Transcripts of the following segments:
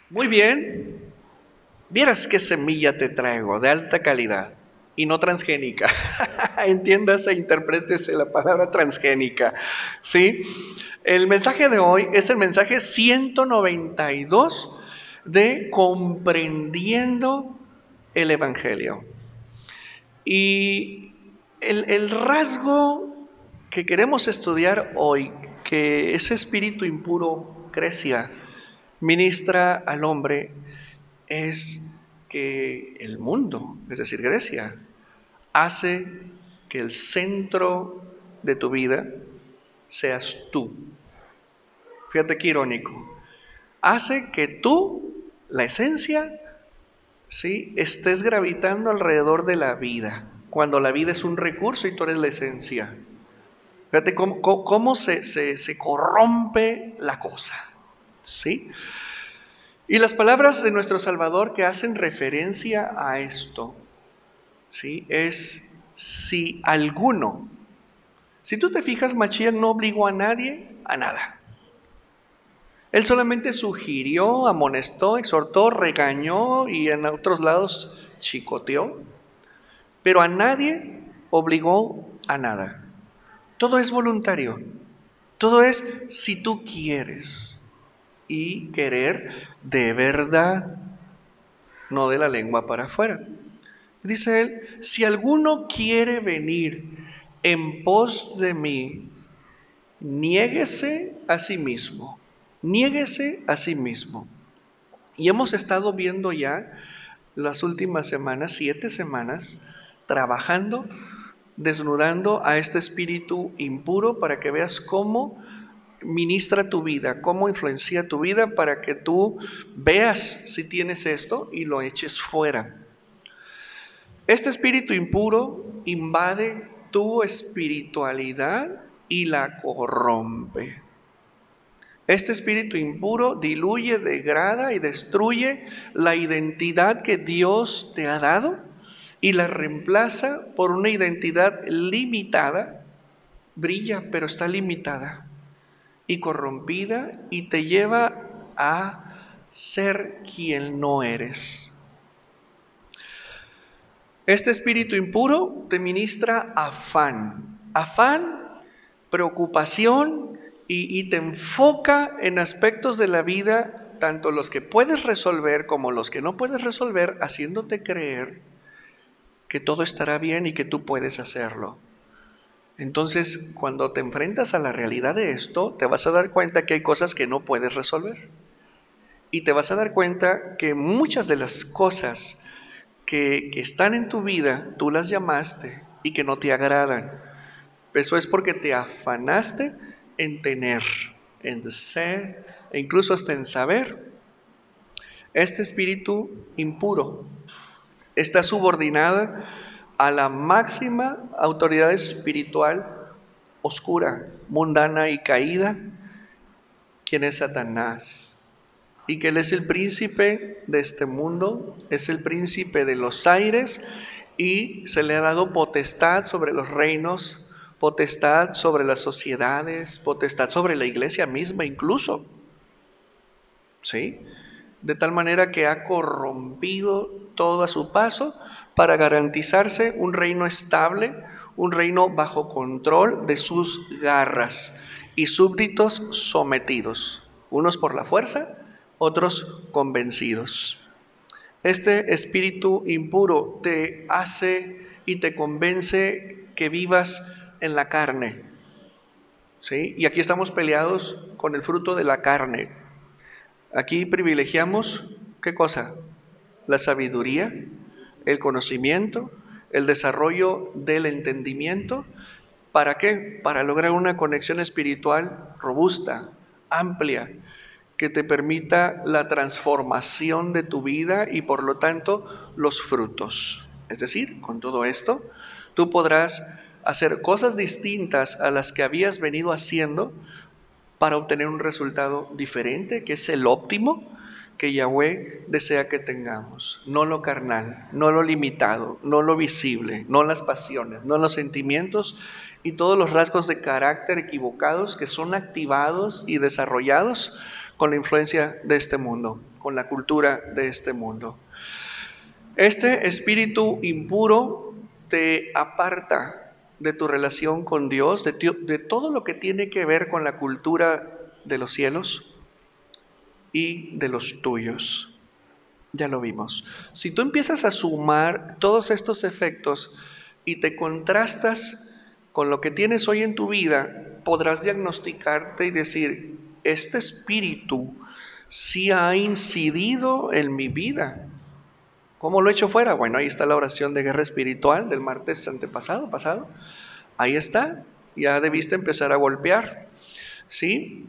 Muy bien, vieras qué semilla te traigo de alta calidad y no transgénica. Entiéndase, interprétese la palabra transgénica. ¿Sí? El mensaje de hoy es el mensaje 192 de Comprendiendo el Evangelio. Y el rasgo que queremos estudiar hoy, que ese espíritu impuro Grecia ministra al hombre, es que el mundo, es decir, Grecia, hace que el centro de tu vida seas tú. Fíjate qué irónico. Hace que tú, la esencia, ¿sí?, estés gravitando alrededor de la vida, cuando la vida es un recurso y tú eres la esencia. Fíjate cómo se corrompe la cosa, ¿sí? Y las palabras de nuestro Salvador que hacen referencia a esto, ¿sí?, es si alguno. Si tú te fijas, Mashiach no obligó a nadie a nada. Él solamente sugirió, amonestó, exhortó, regañó y en otros lados chicoteó, pero a nadie obligó a nada. Todo es voluntario. Todo es si tú quieres y querer de verdad, no de la lengua para afuera. Dice él, si alguno quiere venir en pos de mí, niéguese a sí mismo, niéguese a sí mismo. Y hemos estado viendo ya las últimas semanas, 7 semanas, trabajando, desnudando a este espíritu impuro para que veas cómo ministra tu vida, cómo influencia tu vida para que tú veas si tienes esto y lo eches fuera. Este espíritu impuro invade tu espiritualidad y la corrompe. Este espíritu impuro diluye, degrada y destruye la identidad que Dios te ha dado y la reemplaza por una identidad limitada. Brilla, pero está limitada y corrompida y te lleva a ser quien no eres. Este espíritu impuro te ministra afán, preocupación y te enfoca en aspectos de la vida, tanto los que puedes resolver como los que no puedes resolver, haciéndote creer que todo estará bien y que tú puedes hacerlo. Entonces, cuando te enfrentas a la realidad de esto, te vas a dar cuenta que hay cosas que no puedes resolver. Y te vas a dar cuenta que muchas de las cosas que están en tu vida, tú las llamaste y que no te agradan. Eso es porque te afanaste en tener, en ser e incluso hasta en saber. Este espíritu impuro está subordinada a la máxima autoridad espiritual oscura, mundana y caída, quien es Satanás. Y que Él es el príncipe de este mundo, es el príncipe de los aires y se le ha dado potestad sobre los reinos, potestad sobre las sociedades, potestad sobre la iglesia misma incluso. ¿Sí? De tal manera que ha corrompido todo a su paso para garantizarse un reino estable, un reino bajo control de sus garras y súbditos sometidos, unos por la fuerza, otros convencidos. Este espíritu impuro te hace y te convence que vivas en la carne, ¿sí? Y aquí estamos peleados con el fruto de la carne. Aquí privilegiamos, ¿qué cosa? La sabiduría, el conocimiento, el desarrollo del entendimiento. ¿Para qué? Para lograr una conexión espiritual robusta, amplia, que te permita la transformación de tu vida y por lo tanto los frutos. Es decir, con todo esto, tú podrás hacer cosas distintas a las que habías venido haciendo para obtener un resultado diferente, que es el óptimo que Yahweh desea que tengamos. No lo carnal, no lo limitado, no lo visible, no las pasiones, no los sentimientos y todos los rasgos de carácter equivocados que son activados y desarrollados con la influencia de este mundo, con la cultura de este mundo. Este espíritu impuro te aparta de tu relación con Dios, de todo lo que tiene que ver con la cultura de los cielos y de los tuyos. Ya lo vimos. Si tú empiezas a sumar todos estos efectos y te contrastas con lo que tienes hoy en tu vida, podrás diagnosticarte y decir, este espíritu sí ha incidido en mi vida. ¿Cómo lo he hecho fuera? Bueno, ahí está la oración de guerra espiritual del martes pasado. Ahí está, ya debiste empezar a golpear, ¿sí?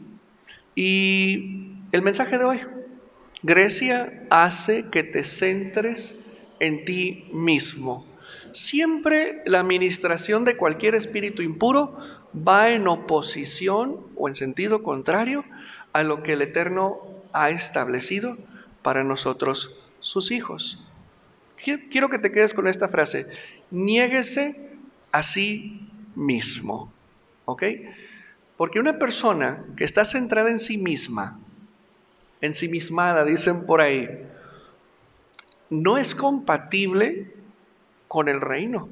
Y el mensaje de hoy, Grecia hace que te centres en ti mismo. Siempre la administración de cualquier espíritu impuro va en oposición o en sentido contrario a lo que el Eterno ha establecido para nosotros, sus hijos. Quiero que te quedes con esta frase: niéguese a sí mismo, ¿ok? Porque una persona que está centrada en sí misma, ensimismada, dicen por ahí, no es compatible con el reino.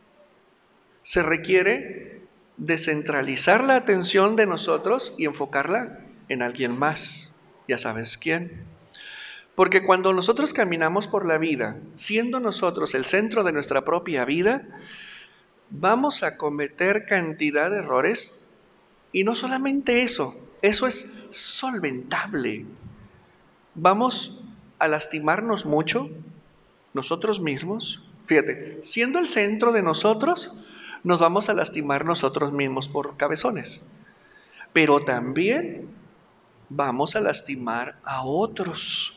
Se requiere descentralizar la atención de nosotros y enfocarla en alguien más. Ya sabes quién. Porque cuando nosotros caminamos por la vida, siendo nosotros el centro de nuestra propia vida, vamos a cometer cantidad de errores. Y no solamente eso es solventable. Vamos a lastimarnos mucho nosotros mismos. Fíjate, siendo el centro de nosotros, nos vamos a lastimar nosotros mismos por cabezones. Pero también vamos a lastimar a otros.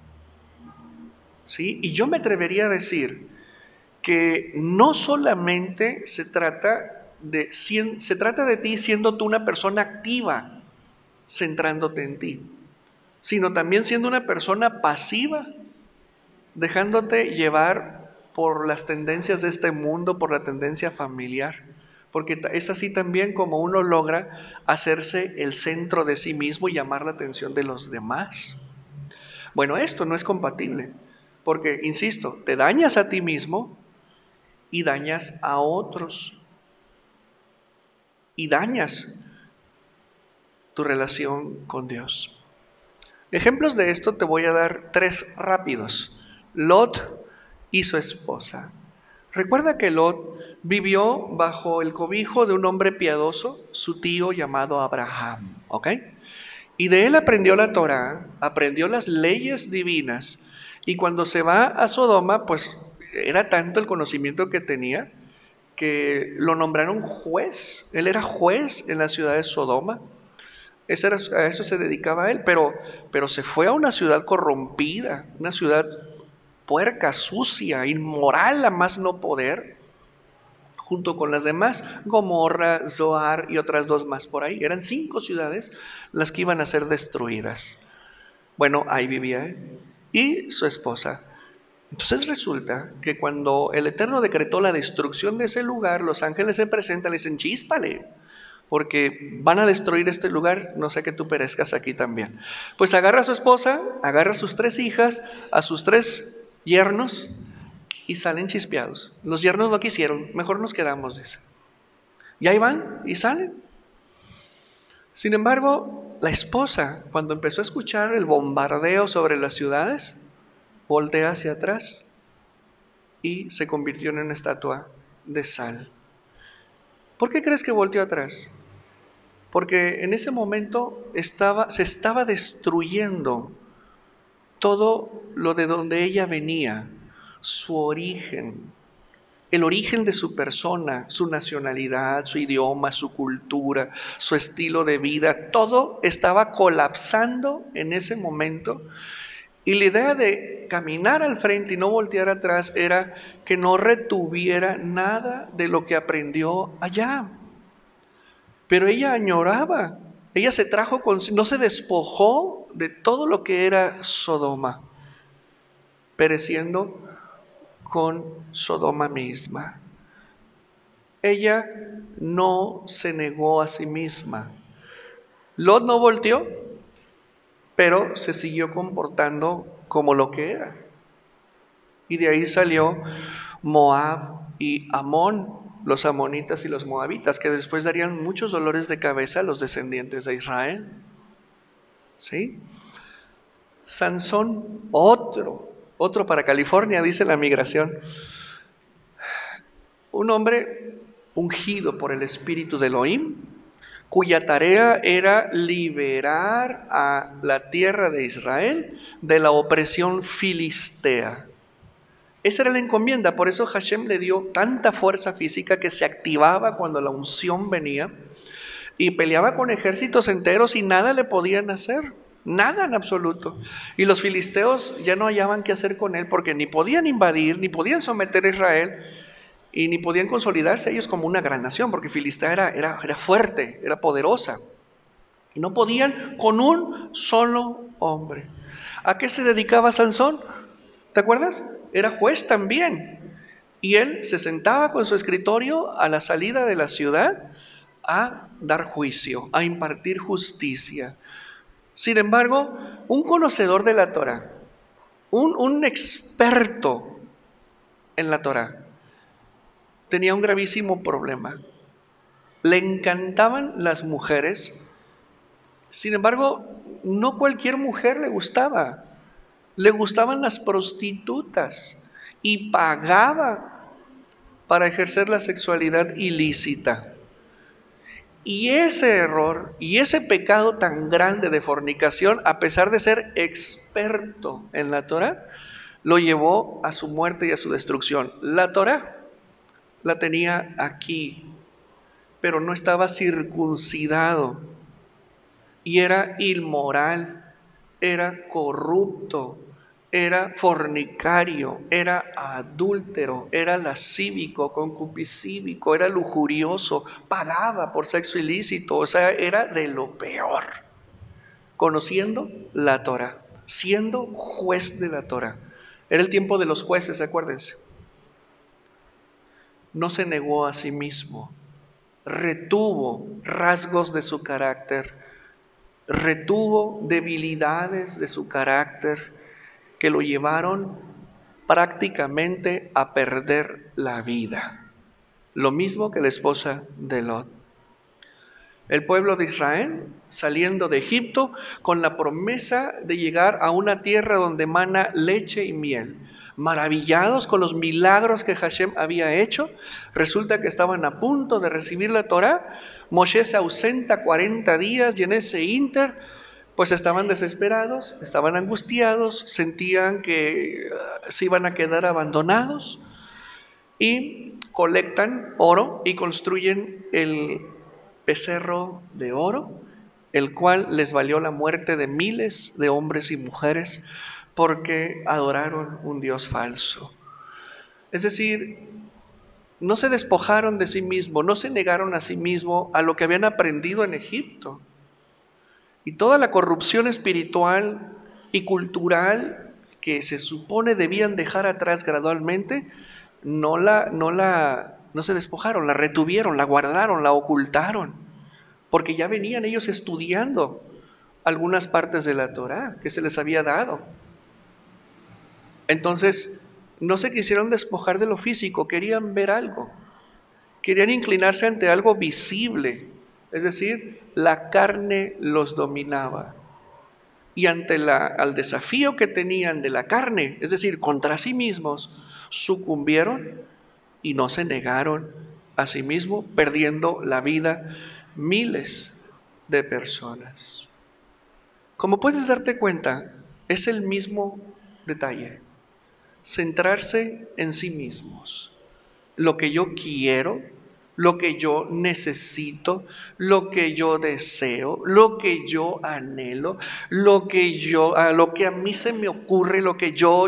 ¿Sí? Y yo me atrevería a decir que no solamente se trata de ti siendo tú una persona activa, centrándote en ti, sino también siendo una persona pasiva, dejándote llevar por las tendencias de este mundo, por la tendencia familiar, porque es así también como uno logra hacerse el centro de sí mismo y llamar la atención de los demás. Bueno, esto no es compatible, porque, insisto, te dañas a ti mismo y dañas a otros, y dañas tu relación con Dios. Ejemplos de esto te voy a dar 3 rápidos. Lot y su esposa. Recuerda que Lot vivió bajo el cobijo de un hombre piadoso, su tío llamado Abraham, ¿ok? Y de él aprendió la Torá, aprendió las leyes divinas, y cuando se va a Sodoma, pues era tanto el conocimiento que tenía que lo nombraron juez. Él era juez en la ciudad de Sodoma. A eso se dedicaba él, pero se fue a una ciudad corrompida, una ciudad puerca, sucia, inmoral a más no poder, junto con las demás, Gomorra, Zoar y otras 2 más por ahí. Eran 5 ciudades las que iban a ser destruidas. Bueno, ahí vivía él y su esposa. Entonces resulta que cuando el Eterno decretó la destrucción de ese lugar, los ángeles se presentan y le dicen, chíspale, porque van a destruir este lugar, no sé que tú perezcas aquí también. Pues agarra a su esposa, agarra a sus 3 hijas, a sus 3 yernos y salen chispeados. Los yernos no quisieron, mejor nos quedamos, dice. Y ahí van y salen. Sin embargo, la esposa, cuando empezó a escuchar el bombardeo sobre las ciudades, voltea hacia atrás y se convirtió en una estatua de sal. ¿Por qué crees que volteó atrás? Porque en ese momento se estaba destruyendo todo lo de donde ella venía, su origen, el origen de su persona, su nacionalidad, su idioma, su cultura, su estilo de vida, todo estaba colapsando en ese momento. Y la idea de caminar al frente y no voltear atrás era que no retuviera nada de lo que aprendió allá. Pero ella añoraba, ella se trajo, no se despojó de todo lo que era Sodoma, pereciendo con Sodoma misma. Ella no se negó a sí misma. Lot no volteó, pero se siguió comportando como lo que era. Y de ahí salió Moab y Amón, los amonitas y los moabitas, que después darían muchos dolores de cabeza a los descendientes de Israel. ¿Sí? Sansón, otro para California, dice la migración. Un hombre ungido por el espíritu de Elohim, cuya tarea era liberar a la tierra de Israel de la opresión filistea. Esa era la encomienda, por eso Hashem le dio tanta fuerza física que se activaba cuando la unción venía y peleaba con ejércitos enteros y nada le podían hacer, nada en absoluto. Y los filisteos ya no hallaban qué hacer con él porque ni podían invadir, ni podían someter a Israel y ni podían consolidarse ellos como una gran nación, porque Filistea era fuerte, era poderosa. Y no podían con un solo hombre. ¿A qué se dedicaba Sansón? ¿Te acuerdas? Era juez también. Y él se sentaba con su escritorio a la salida de la ciudad a dar juicio, a impartir justicia. Sin embargo, un conocedor de la Torah, un experto en la Torah, tenía un gravísimo problema. Le encantaban las mujeres, sin embargo, no cualquier mujer le gustaba. Le gustaban las prostitutas y pagaba para ejercer la sexualidad ilícita. Y ese error y ese pecado tan grande de fornicación, a pesar de ser experto en la Torah, lo llevó a su muerte y a su destrucción. La Torah la tenía aquí, pero no estaba circuncidado y era inmoral, era corrupto, era fornicario, era adúltero, era lascívico, concupiscívico, era lujurioso, pagaba por sexo ilícito, o sea, era de lo peor. Conociendo la Torah, siendo juez de la Torah. Era el tiempo de los jueces, acuérdense. No se negó a sí mismo, retuvo rasgos de su carácter, retuvo debilidades de su carácter que lo llevaron prácticamente a perder la vida. Lo mismo que la esposa de Lot. El pueblo de Israel saliendo de Egipto con la promesa de llegar a una tierra donde mana leche y miel. Maravillados con los milagros que Hashem había hecho, resulta que estaban a punto de recibir la Torá. Moshe se ausenta 40 días y en ese ínter pues estaban desesperados, estaban angustiados, sentían que se iban a quedar abandonados y colectan oro y construyen el becerro de oro, el cual les valió la muerte de miles de hombres y mujeres porque adoraron un Dios falso. Es decir, no se despojaron de sí mismos, no se negaron a sí mismos a lo que habían aprendido en Egipto. Y toda la corrupción espiritual y cultural que se supone debían dejar atrás gradualmente, no se despojaron, la retuvieron, la guardaron, la ocultaron, porque ya venían ellos estudiando algunas partes de la Torá que se les había dado. Entonces, no se quisieron despojar de lo físico, querían ver algo, querían inclinarse ante algo visible, es decir, la carne los dominaba. Y ante al desafío que tenían de la carne, es decir, contra sí mismos, sucumbieron y no se negaron a sí mismos, perdiendo la vida miles de personas. Como puedes darte cuenta, es el mismo detalle. Centrarse en sí mismos. Lo que yo quiero, lo que yo necesito, lo que yo deseo, lo que yo anhelo, lo que a mí se me ocurre, lo que yo.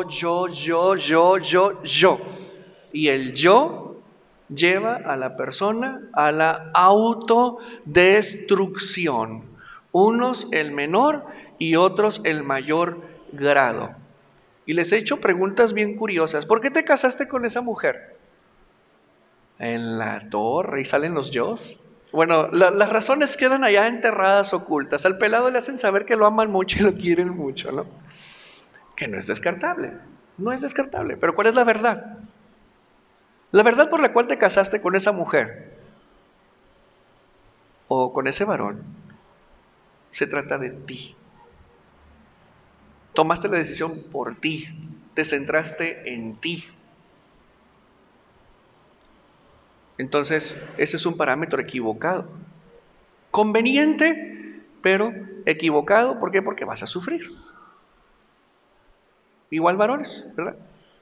Y el yo lleva a la persona a la autodestrucción. Unos el menor y otros el mayor grado. Y les he hecho preguntas bien curiosas. ¿Por qué te casaste con esa mujer? En la torre y salen los yos. Bueno, las razones quedan allá enterradas, ocultas. Al pelado le hacen saber que lo aman mucho y lo quieren mucho, ¿no? Que no es descartable, no es descartable. Pero ¿cuál es la verdad? La verdad por la cual te casaste con esa mujer o con ese varón se trata de ti. Tomaste la decisión por ti, te centraste en ti. Entonces, ese es un parámetro equivocado. Conveniente, pero equivocado. ¿Por qué? Porque vas a sufrir. Igual varones, ¿verdad?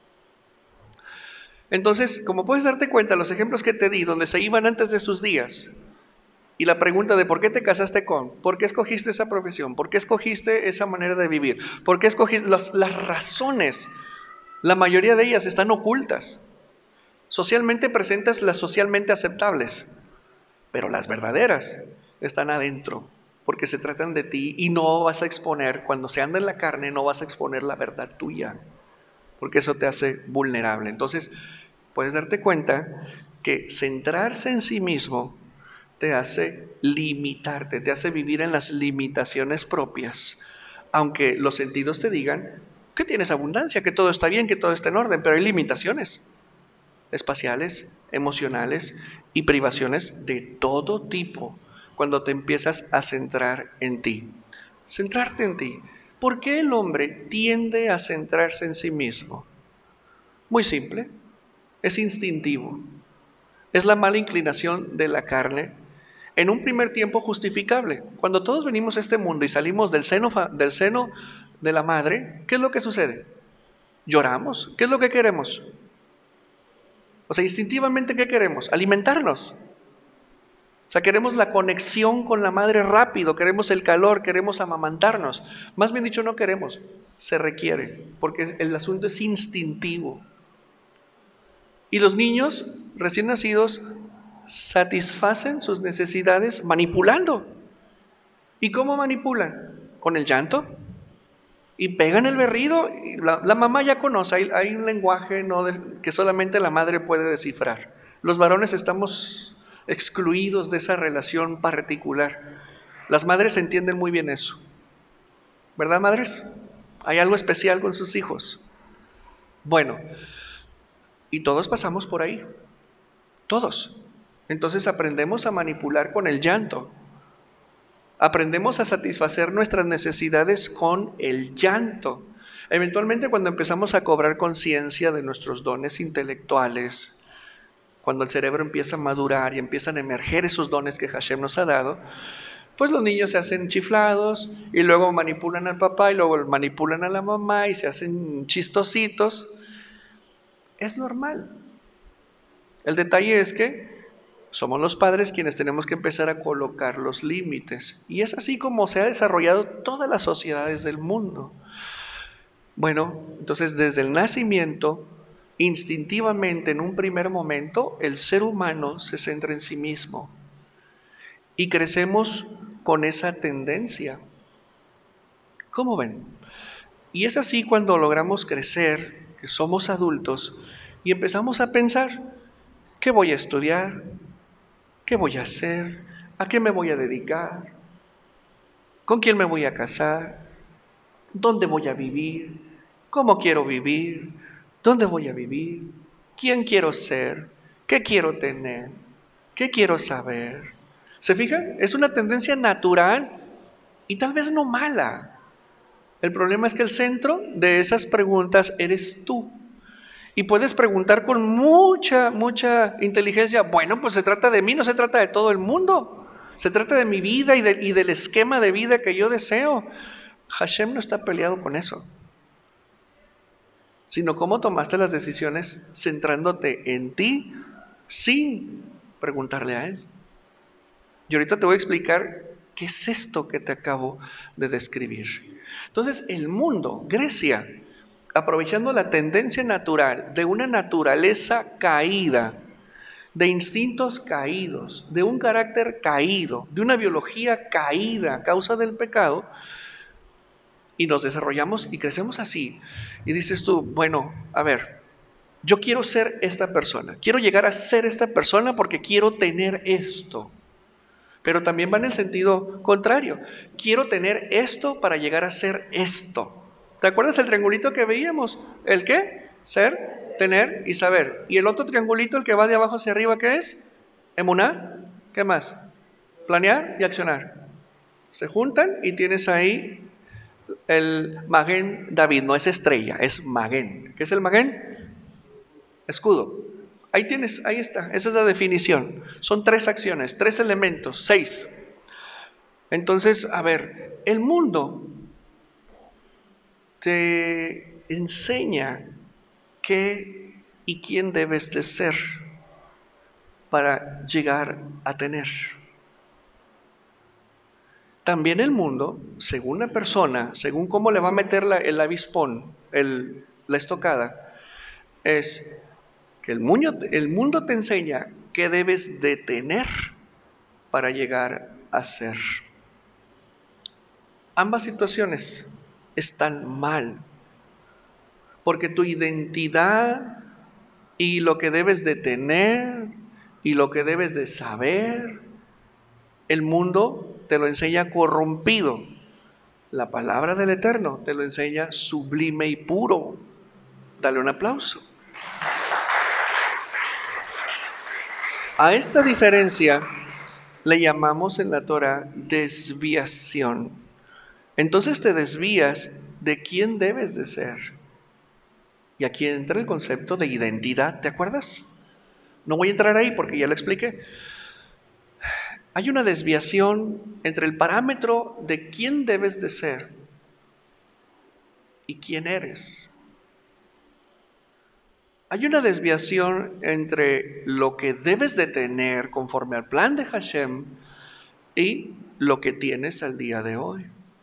Entonces, como puedes darte cuenta, los ejemplos que te di, donde se iban antes de sus días, y la pregunta de por qué te casaste con, por qué escogiste esa profesión, por qué escogiste esa manera de vivir, por qué escogiste las razones, la mayoría de ellas están ocultas. Socialmente presentas las socialmente aceptables, pero las verdaderas están adentro, porque se tratan de ti y no vas a exponer, cuando se anda en la carne, no vas a exponer la verdad tuya, porque eso te hace vulnerable. Entonces, puedes darte cuenta que centrarse en sí mismo te hace limitarte, te hace vivir en las limitaciones propias, aunque los sentidos te digan que tienes abundancia, que todo está bien, que todo está en orden, pero hay limitaciones espaciales, emocionales y privaciones de todo tipo cuando te empiezas a centrar en ti. Centrarte en ti. ¿Por qué el hombre tiende a centrarse en sí mismo? Muy simple, es instintivo. Es la mala inclinación de la carne, en un primer tiempo justificable. Cuando todos venimos a este mundo y salimos del seno de la madre, ¿qué es lo que sucede? Lloramos. ¿Qué es lo que queremos? O sea, instintivamente, ¿qué queremos? Alimentarnos. O sea, queremos la conexión con la madre rápido, queremos el calor, queremos amamantarnos. Más bien dicho, no queremos, se requiere, porque el asunto es instintivo. Y los niños recién nacidos satisfacen sus necesidades manipulando. ¿Y cómo manipulan? Con el llanto. Y pegan el berrido. Y la mamá ya conoce, hay un lenguaje que solamente la madre puede descifrar. Los varones estamos excluidos de esa relación particular. Las madres entienden muy bien eso. ¿Verdad, madres? Hay algo especial con sus hijos. Bueno, y todos pasamos por ahí. Todos. Entonces aprendemos a manipular con el llanto. Aprendemos a satisfacer nuestras necesidades con el llanto. Eventualmente, cuando empezamos a cobrar conciencia de nuestros dones intelectuales, cuando el cerebro empieza a madurar y empiezan a emerger esos dones que Hashem nos ha dado, pues los niños se hacen chiflados y luego manipulan al papá y luego manipulan a la mamá y se hacen chistositos. Es normal. El detalle es que somos los padres quienes tenemos que empezar a colocar los límites. Y es así como se ha desarrollado todas las sociedades del mundo. Bueno, entonces desde el nacimiento, instintivamente en un primer momento, el ser humano se centra en sí mismo. Y crecemos con esa tendencia. ¿Cómo ven? Y es así cuando logramos crecer, que somos adultos, y empezamos a pensar, ¿qué voy a estudiar? ¿Qué voy a hacer? ¿A qué me voy a dedicar? ¿Con quién me voy a casar? ¿Dónde voy a vivir? ¿Cómo quiero vivir? ¿Dónde voy a vivir? ¿Quién quiero ser? ¿Qué quiero tener? ¿Qué quiero saber? ¿Se fijan? Es una tendencia natural y tal vez no mala. El problema es que el centro de esas preguntas eres tú. Y puedes preguntar con mucha inteligencia, bueno, pues se trata de mí, no se trata de todo el mundo. Se trata de mi vida y del esquema de vida que yo deseo. Hashem no está peleado con eso, sino cómo tomaste las decisiones centrándote en ti sin preguntarle a Él. Y ahorita te voy a explicar qué es esto que te acabo de describir. Entonces, el mundo, Grecia, aprovechando la tendencia natural de una naturaleza caída, de instintos caídos, de un carácter caído, de una biología caída a causa del pecado, y nos desarrollamos y crecemos así. Y dices tú, bueno, a ver, yo quiero ser esta persona, quiero llegar a ser esta persona porque quiero tener esto. pero también va en el sentido contrario. Quiero tener esto para llegar a ser esto. ¿Te acuerdas el triangulito que veíamos? ¿El qué? Ser, tener y saber. ¿Y el otro triangulito, el que va de abajo hacia arriba, qué es? Emuná. ¿Qué más? Planear y accionar. Se juntan y tienes ahí el Magén David. No es estrella, es Magén. ¿Qué es el Magén? Escudo. Ahí tienes, ahí está. Esa es la definición. Son 3 acciones, 3 elementos, 6. Entonces, a ver, el mundo te enseña qué y quién debes de ser para llegar a tener. También el mundo, según la persona, según cómo le va a meter el avispón, la estocada, es que el mundo te enseña qué debes de tener para llegar a ser. Ambas situaciones están mal, porque tu identidad y lo que debes de tener y lo que debes de saber, el mundo te lo enseña corrompido. La palabra del Eterno te lo enseña sublime y puro. Dale un aplauso. A esta diferencia le llamamos en la Torah desviación. Entonces te desvías de quién debes de ser. Y aquí entra el concepto de identidad, ¿te acuerdas? No voy a entrar ahí porque ya lo expliqué. Hay una desviación entre el parámetro de quién debes de ser y quién eres. Hay una desviación entre lo que debes de tener conforme al plan de Hashem y lo que tienes al día de hoy.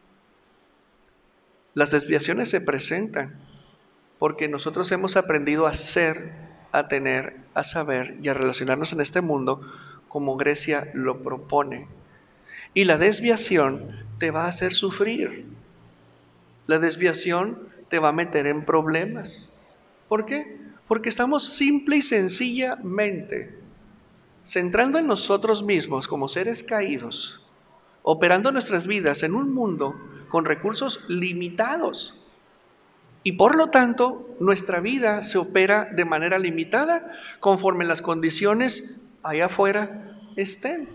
Las desviaciones se presentan porque nosotros hemos aprendido a ser, a tener, a saber y a relacionarnos en este mundo como Grecia lo propone. Y la desviación te va a hacer sufrir. La desviación te va a meter en problemas. ¿Por qué? Porque estamos simple y sencillamente centrando en nosotros mismos como seres caídos, operando nuestras vidas en un mundo con recursos limitados. Y por lo tanto, nuestra vida se opera de manera limitada conforme las condiciones allá afuera estén.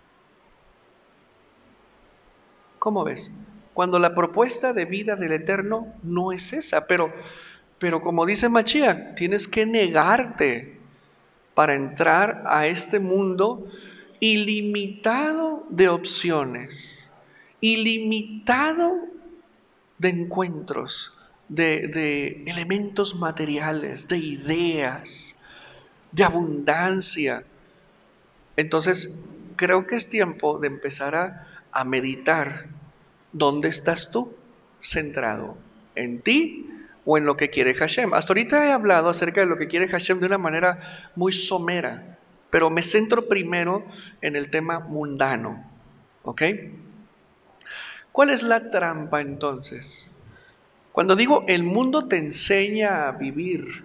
¿Cómo ves? Cuando la propuesta de vida del Eterno no es esa, pero como dice Mashiach, tienes que negarte para entrar a este mundo ilimitado de opciones, ilimitado de encuentros, de elementos materiales, de ideas, de abundancia. Entonces, creo que es tiempo de empezar a meditar. ¿Dónde estás tú centrado? ¿En ti o en lo que quiere Hashem? Hasta ahorita he hablado acerca de lo que quiere Hashem de una manera muy somera, pero me centro primero en el tema mundano. ¿Ok? ¿Cuál es la trampa entonces? Cuando digo el mundo te enseña a vivir,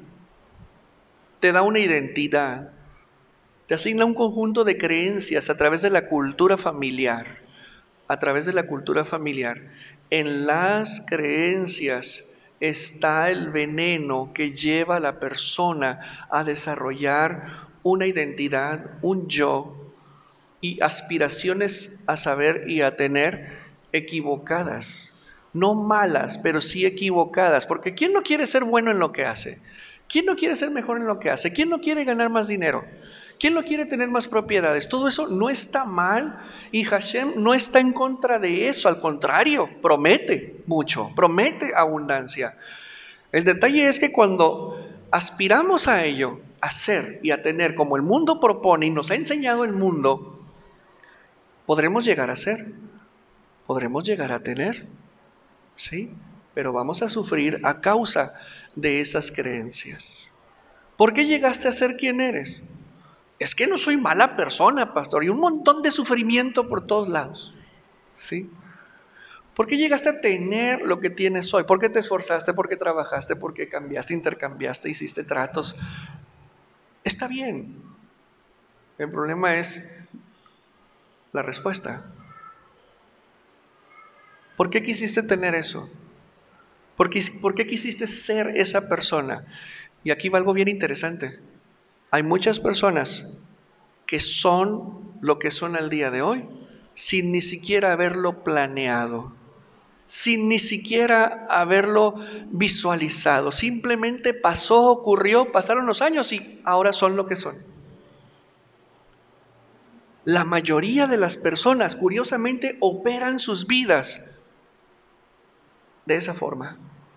te da una identidad, te asigna un conjunto de creencias a través de la cultura familiar. A través de la cultura familiar. En las creencias está el veneno que lleva a la persona a desarrollar una identidad, un yo y aspiraciones a saber y a tener equivocadas. No malas, pero sí equivocadas. Porque ¿quién no quiere ser bueno en lo que hace? ¿Quién no quiere ser mejor en lo que hace? ¿Quién no quiere ganar más dinero? ¿Quién no quiere tener más propiedades? Todo eso no está mal y Hashem no está en contra de eso. Al contrario, promete mucho, promete abundancia. El detalle es que cuando aspiramos a ello, a ser y a tener como el mundo propone y nos ha enseñado el mundo, podremos llegar a ser, podremos llegar a tener, ¿sí? Pero vamos a sufrir a causa de esas creencias. ¿Por qué llegaste a ser quien eres? Es que no soy mala persona, pastor, y un montón de sufrimiento por todos lados, ¿sí? ¿Por qué llegaste a tener lo que tienes hoy? ¿Por qué te esforzaste? ¿Por qué trabajaste? ¿Por qué cambiaste, intercambiaste, hiciste tratos? Está bien. El problema es la respuesta. ¿Por qué quisiste tener eso? ¿Por qué quisiste ser esa persona? Y aquí va algo bien interesante. Hay muchas personas que son lo que son al día de hoy sin ni siquiera haberlo planeado, sin ni siquiera haberlo visualizado. Simplemente pasó, ocurrió, pasaron los años y ahora son lo que son. La mayoría de las personas, curiosamente, operan sus vidas de esa forma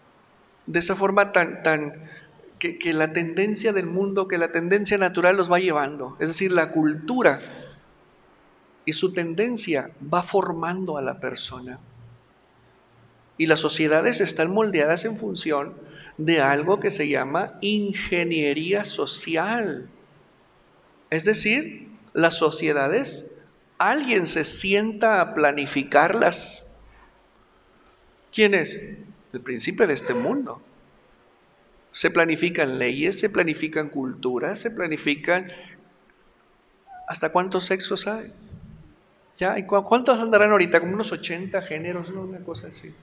que la tendencia del mundo, que la tendencia natural los va llevando. Es decir, la cultura y su tendencia va formando a la persona. Y las sociedades están moldeadas en función de algo que se llama ingeniería social. Es decir, las sociedades, alguien se sienta a planificarlas. ¿Quién es? El príncipe de este mundo. Se planifican leyes, se planifican culturas, se planifican... ¿Hasta cuántos sexos hay? ¿Ya? ¿Y cuántos andarán ahorita? Como unos 80 géneros, ¿no? Una cosa así.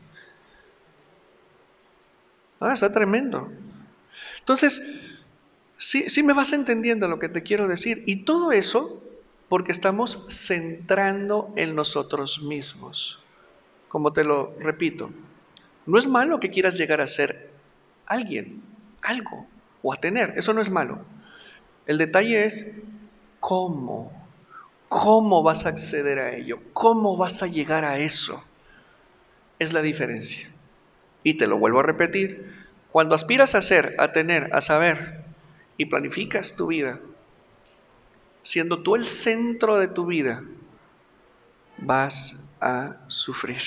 Está tremendo. Entonces, sí me vas entendiendo lo que te quiero decir. Y todo eso porque estamos centrando en nosotros mismos. Como te lo repito, no es malo que quieras llegar a ser alguien, algo, o a tener. Eso no es malo. El detalle es cómo vas a acceder a ello, cómo vas a llegar a eso. Es la diferencia. Y te lo vuelvo a repetir, cuando aspiras a ser, a tener, a saber y planificas tu vida, siendo tú el centro de tu vida, vas a sufrir.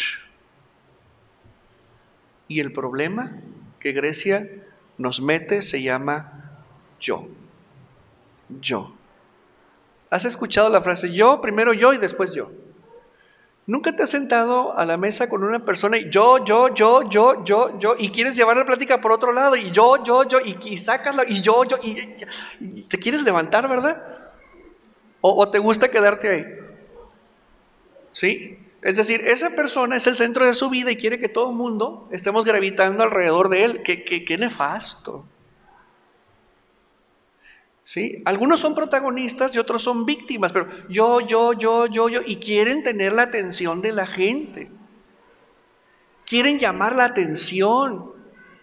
Y el problema que Grecia nos mete se llama yo. Yo. ¿Has escuchado la frase yo, primero yo y después yo? ¿Nunca te has sentado a la mesa con una persona y yo, y quieres llevar la plática por otro lado y yo, y sacas la, y yo, y te quieres levantar, ¿verdad? ¿O te gusta quedarte ahí? ¿Sí? Es decir, esa persona es el centro de su vida y quiere que todo el mundo estemos gravitando alrededor de él. ¡Qué nefasto! ¿Sí? Algunos son protagonistas y otros son víctimas, pero yo, y quieren tener la atención de la gente. Quieren llamar la atención.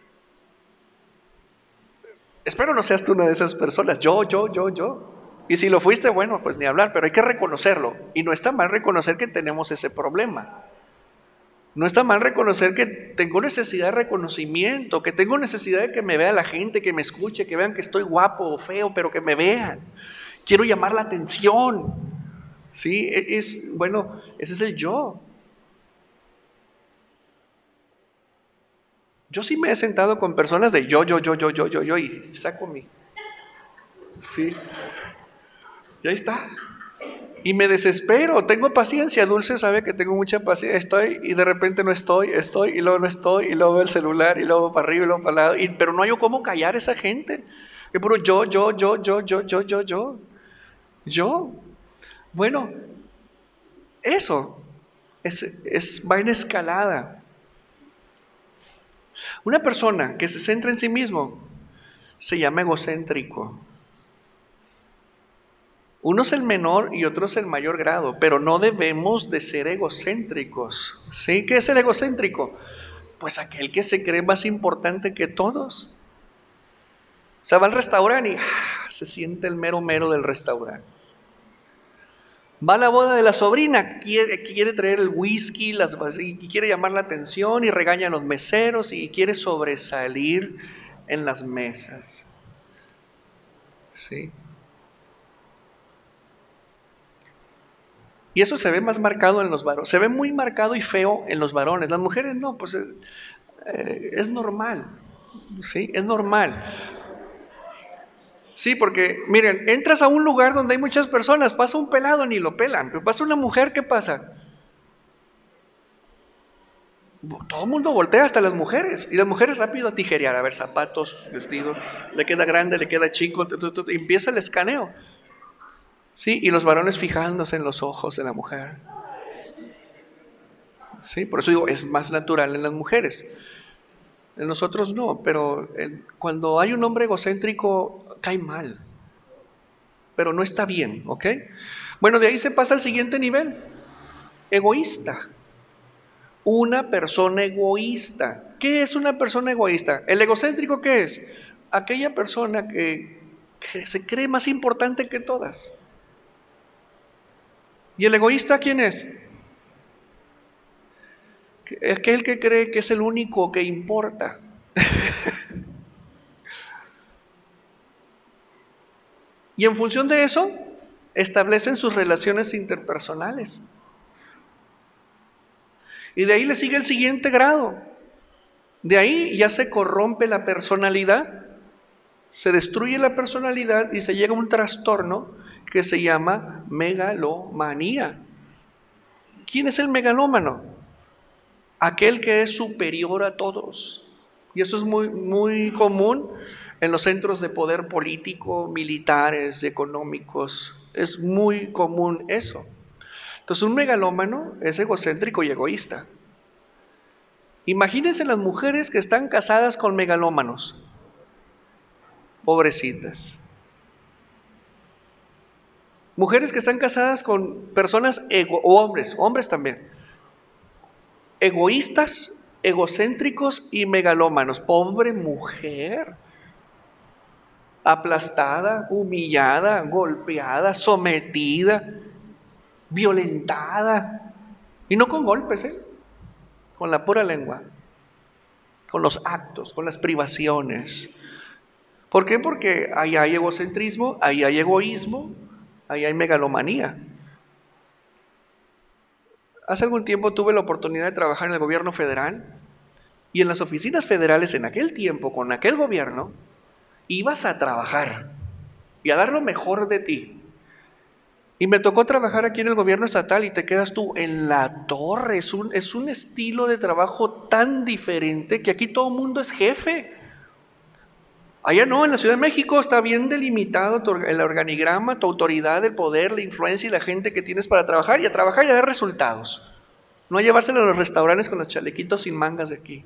Espero no seas tú una de esas personas. Yo. Y si lo fuiste, bueno, pues ni hablar, pero hay que reconocerlo. Y no está mal reconocer que tenemos ese problema. No está mal reconocer que tengo necesidad de reconocimiento, que tengo necesidad de que me vea la gente, que me escuche, que vean que estoy guapo o feo, pero que me vean. Quiero llamar la atención. Sí, bueno, ese es el yo. Yo sí me he sentado con personas de yo, y saco mi... Sí, y ahí está. Y me desespero, tengo paciencia. Dulce sabe que tengo mucha paciencia. Estoy y de repente no estoy, y luego no estoy, y luego veo el celular, y luego para arriba, y luego para el lado. Pero no hay cómo callar a esa gente. Es puro yo. Bueno, eso va en escalada. Una persona que se centra en sí mismo se llama egocéntrico. Uno es el menor y otro es el mayor grado, pero no debemos de ser egocéntricos. ¿Sí? ¿Qué es el egocéntrico? Pues aquel que se cree más importante que todos. O sea, va al restaurante y se siente el mero del restaurante. Va a la boda de la sobrina, quiere traer el whisky y quiere llamar la atención y regaña a los meseros y quiere sobresalir en las mesas. ¿Sí? Y eso se ve más marcado en los varones, se ve muy marcado y feo en los varones. Las mujeres no, pues es normal, ¿sí? Es normal. Sí, porque miren, entras a un lugar donde hay muchas personas, pasa un pelado, ni lo pelan, pero pasa una mujer, ¿qué pasa? Todo el mundo voltea, hasta las mujeres, y las mujeres rápido a tijerear, a ver, zapatos, vestidos, le queda grande, le queda chico, y empieza el escaneo. Sí, y los varones fijándose en los ojos de la mujer. Sí, por eso digo, es más natural en las mujeres. En nosotros no, pero cuando hay un hombre egocéntrico, cae mal. Pero no está bien, ¿ok? Bueno, de ahí se pasa al siguiente nivel. Egoísta. Una persona egoísta. ¿Qué es una persona egoísta? ¿El egocéntrico qué es? Aquella persona que se cree más importante que todas. ¿Y el egoísta quién es? Aquel que cree que es el único que importa. Y en función de eso, establecen sus relaciones interpersonales. Y de ahí le sigue el siguiente grado. De ahí ya se corrompe la personalidad, se destruye la personalidad y se llega a un trastorno que se llama megalomanía. ¿Quién es el megalómano? Aquel que es superior a todos. Y eso es muy común en los centros de poder político, militares, económicos. Es muy común eso. Entonces un megalómano es egocéntrico y egoísta. Imagínense las mujeres que están casadas con megalómanos. Pobrecitas. Mujeres que están casadas con personas, o hombres también, egoístas, egocéntricos y megalómanos. Pobre mujer. Aplastada, humillada, golpeada, sometida, violentada. Y no con golpes, con la pura lengua, con los actos, con las privaciones. ¿Por qué? Porque ahí hay egocentrismo, ahí hay egoísmo, ahí hay megalomanía. Hace algún tiempo tuve la oportunidad de trabajar en el gobierno federal y en las oficinas federales en aquel tiempo, con aquel gobierno, ibas a trabajar y a dar lo mejor de ti. Y me tocó trabajar aquí en el gobierno estatal y te quedas tú en la torre. Es un estilo de trabajo tan diferente que aquí todo el mundo es jefe. Allá no, en la Ciudad de México está bien delimitado el organigrama, tu autoridad, el poder, la influencia y la gente que tienes para trabajar y a dar resultados. No a llevárselo a los restaurantes con los chalequitos sin mangas de aquí.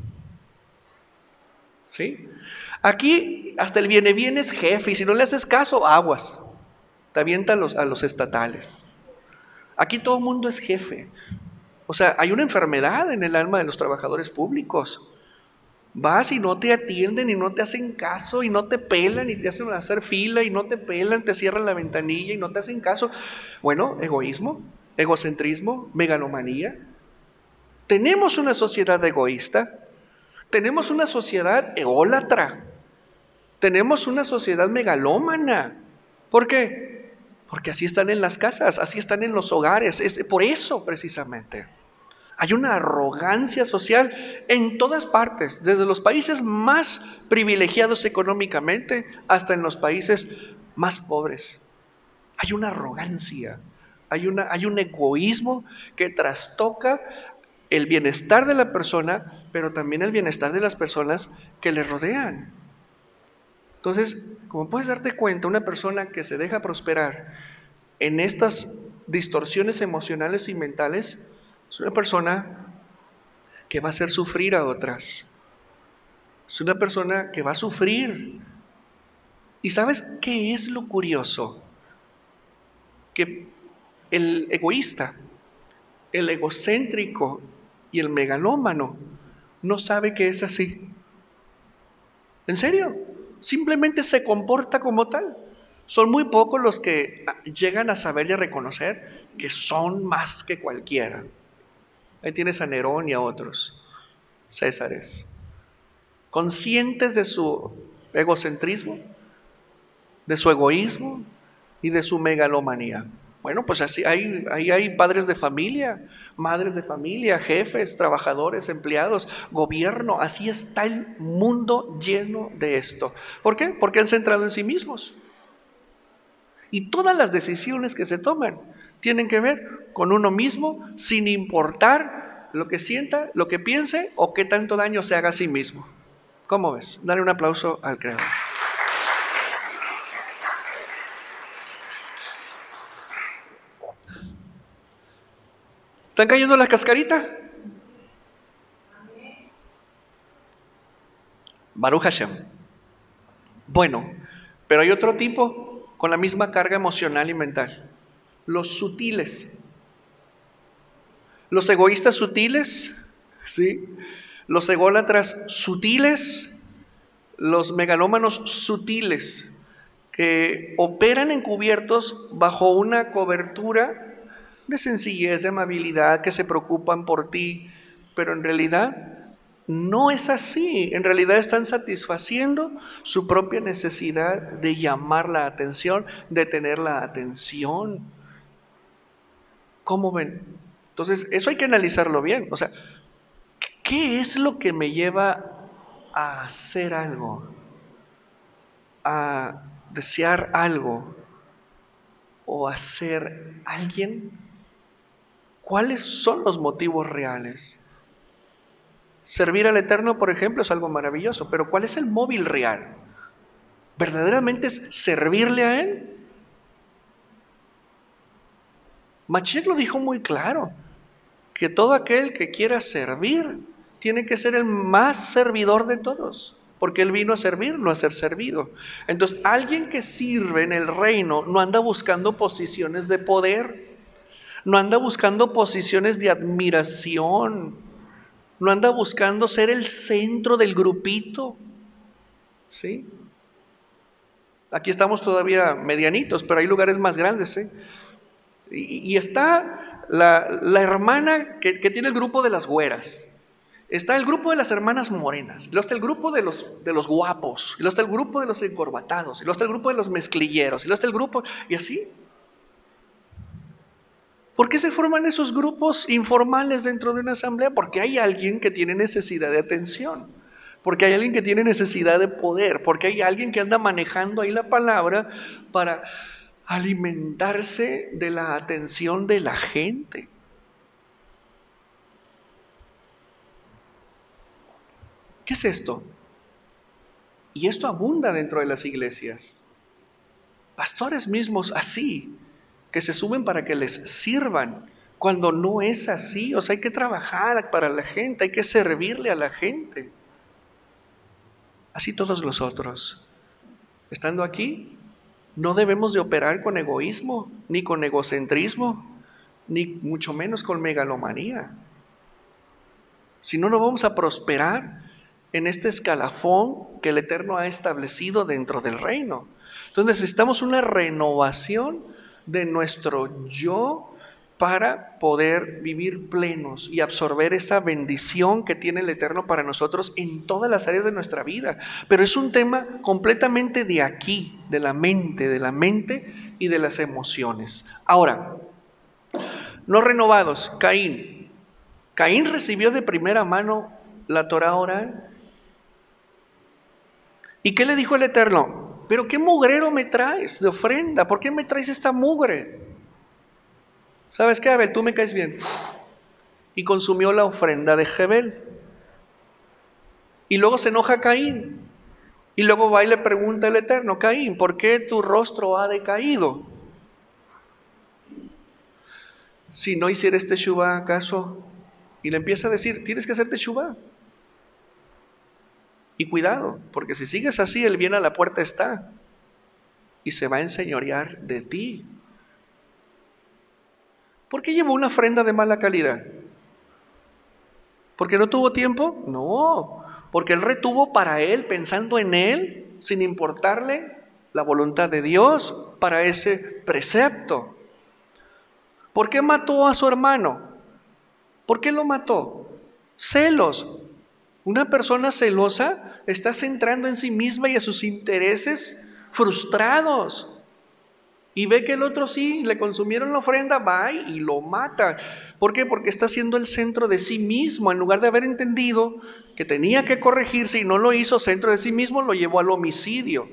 ¿Sí? Aquí hasta el viene es jefe y si no le haces caso, aguas. Te avienta a los estatales. Aquí todo el mundo es jefe. O sea, hay una enfermedad en el alma de los trabajadores públicos. Vas y no te atienden y no te hacen caso y no te pelan y te hacen hacer fila y no te pelan, te cierran la ventanilla y no te hacen caso. Bueno, egoísmo, egocentrismo, megalomanía. Tenemos una sociedad egoísta, tenemos una sociedad ególatra, tenemos una sociedad megalómana. ¿Por qué? Porque así están en las casas, así están en los hogares, es por eso precisamente. Hay una arrogancia social en todas partes, desde los países más privilegiados económicamente hasta en los países más pobres. Hay una arrogancia, hay un egoísmo que trastoca el bienestar de la persona, pero también el bienestar de las personas que le rodean. Entonces, como puedes darte cuenta, una persona que se deja prosperar en estas distorsiones emocionales y mentales es una persona que va a hacer sufrir a otras. Es una persona que va a sufrir. ¿Y sabes qué es lo curioso? Que el egoísta, el egocéntrico y el megalómano no sabe que es así. ¿En serio? Simplemente se comporta como tal. Son muy pocos los que llegan a saber y a reconocer que son más que cualquiera. Ahí tienes a Nerón y a otros Césares, conscientes de su egocentrismo, de su egoísmo y de su megalomanía. Bueno, pues así ahí hay padres de familia, madres de familia, jefes, trabajadores, empleados, gobierno. Así está el mundo lleno de esto. ¿Por qué? Porque han centrado en sí mismos. Y todas las decisiones que se toman tienen que ver con uno mismo, sin importar lo que sienta, lo que piense o qué tanto daño se haga a sí mismo. ¿Cómo ves? Dale un aplauso al Creador. ¿Están cayendo la cascarita? Baruch Hashem. Bueno, pero hay otro tipo con la misma carga emocional y mental. Los sutiles. Los egoístas sutiles, ¿sí? Los ególatras sutiles, los megalómanos sutiles, que operan encubiertos bajo una cobertura de sencillez, de amabilidad, que se preocupan por ti, pero en realidad no es así. En realidad están satisfaciendo su propia necesidad de llamar la atención, de tener la atención. ¿Cómo ven? Entonces, eso hay que analizarlo bien. O sea, ¿qué es lo que me lleva a hacer algo? A desear algo o a ser alguien. ¿Cuáles son los motivos reales? Servir al Eterno, por ejemplo, es algo maravilloso, pero ¿cuál es el móvil real? ¿Verdaderamente es servirle a Él? Mashiach lo dijo muy claro, que todo aquel que quiera servir tiene que ser el más servidor de todos, porque Él vino a servir, no a ser servido. Entonces, alguien que sirve en el reino no anda buscando posiciones de poder, no anda buscando posiciones de admiración, no anda buscando ser el centro del grupito, ¿sí? Aquí estamos todavía medianitos, pero hay lugares más grandes, ¿sí? Y está la hermana que tiene el grupo de las güeras. Está el grupo de las hermanas morenas, y luego está el grupo de los guapos, y luego está el grupo de los encorbatados, y luego está el grupo de los mezclilleros, y luego está el grupo, y así. ¿Por qué se forman esos grupos informales dentro de una asamblea? Porque hay alguien que tiene necesidad de atención, porque hay alguien que tiene necesidad de poder, porque hay alguien que anda manejando ahí la palabra para alimentarse de la atención de la gente. ¿Qué es esto? Y esto abunda dentro de las iglesias. Pastores mismos así, que se suben para que les sirvan, cuando no es así. O sea, hay que trabajar para la gente, hay que servirle a la gente. Así todos los otros. Estando aquí, no debemos de operar con egoísmo, ni con egocentrismo, ni mucho menos con megalomanía. Si no, no vamos a prosperar en este escalafón que el Eterno ha establecido dentro del reino. Entonces necesitamos una renovación de nuestro yo para poder vivir plenos y absorber esa bendición que tiene el Eterno para nosotros en todas las áreas de nuestra vida. Pero es un tema completamente de aquí, de la mente y de las emociones. Ahora, no renovados, Caín. Caín recibió de primera mano la Torá oral. ¿Y qué le dijo el Eterno? ¿Pero qué mugrero me traes de ofrenda? ¿Por qué me traes esta mugre? ¿Sabes qué, Abel? Tú me caes bien. Y consumió la ofrenda de Jebel. Y luego se enoja Caín. Y luego va y le pregunta al Eterno: Caín, ¿por qué tu rostro ha decaído? Si no hicieras teshuvá, ¿acaso? Y le empieza a decir: tienes que hacer teshuvá. Y cuidado, porque si sigues así, el bien a la puerta está y se va a enseñorear de ti. ¿Por qué llevó una ofrenda de mala calidad? ¿Porque no tuvo tiempo? No, porque él retuvo para él, pensando en él, sin importarle la voluntad de Dios para ese precepto. ¿Por qué mató a su hermano? ¿Por qué lo mató? Celos. Una persona celosa está centrando en sí misma y a sus intereses frustrados. Y ve que el otro sí, le consumieron la ofrenda, va y lo mata. ¿Por qué? Porque está siendo el centro de sí mismo. En lugar de haber entendido que tenía que corregirse y no lo hizo centro de sí mismo, lo llevó al homicidio.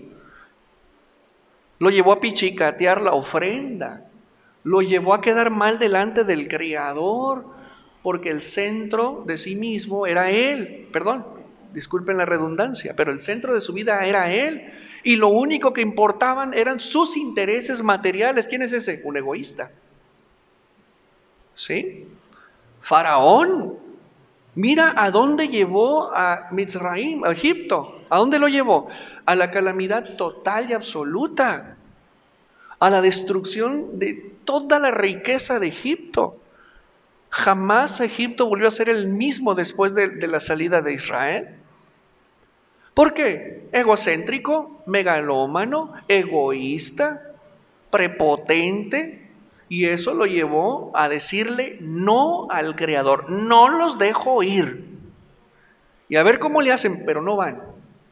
Lo llevó a pichicatear la ofrenda. Lo llevó a quedar mal delante del Creador. Porque el centro de sí mismo era él. Perdón, disculpen la redundancia, pero el centro de su vida era él. Y lo único que importaban eran sus intereses materiales. ¿Quién es ese? Un egoísta. ¿Sí? Faraón, mira a dónde llevó a Mizraim, a Egipto. ¿A dónde lo llevó? A la calamidad total y absoluta, a la destrucción de toda la riqueza de Egipto. Jamás Egipto volvió a ser el mismo después de la salida de Israel. ¿Por qué? Egocéntrico, megalómano, egoísta, prepotente, y eso lo llevó a decirle no al Creador. No los dejo ir. Y a ver cómo le hacen, pero no van.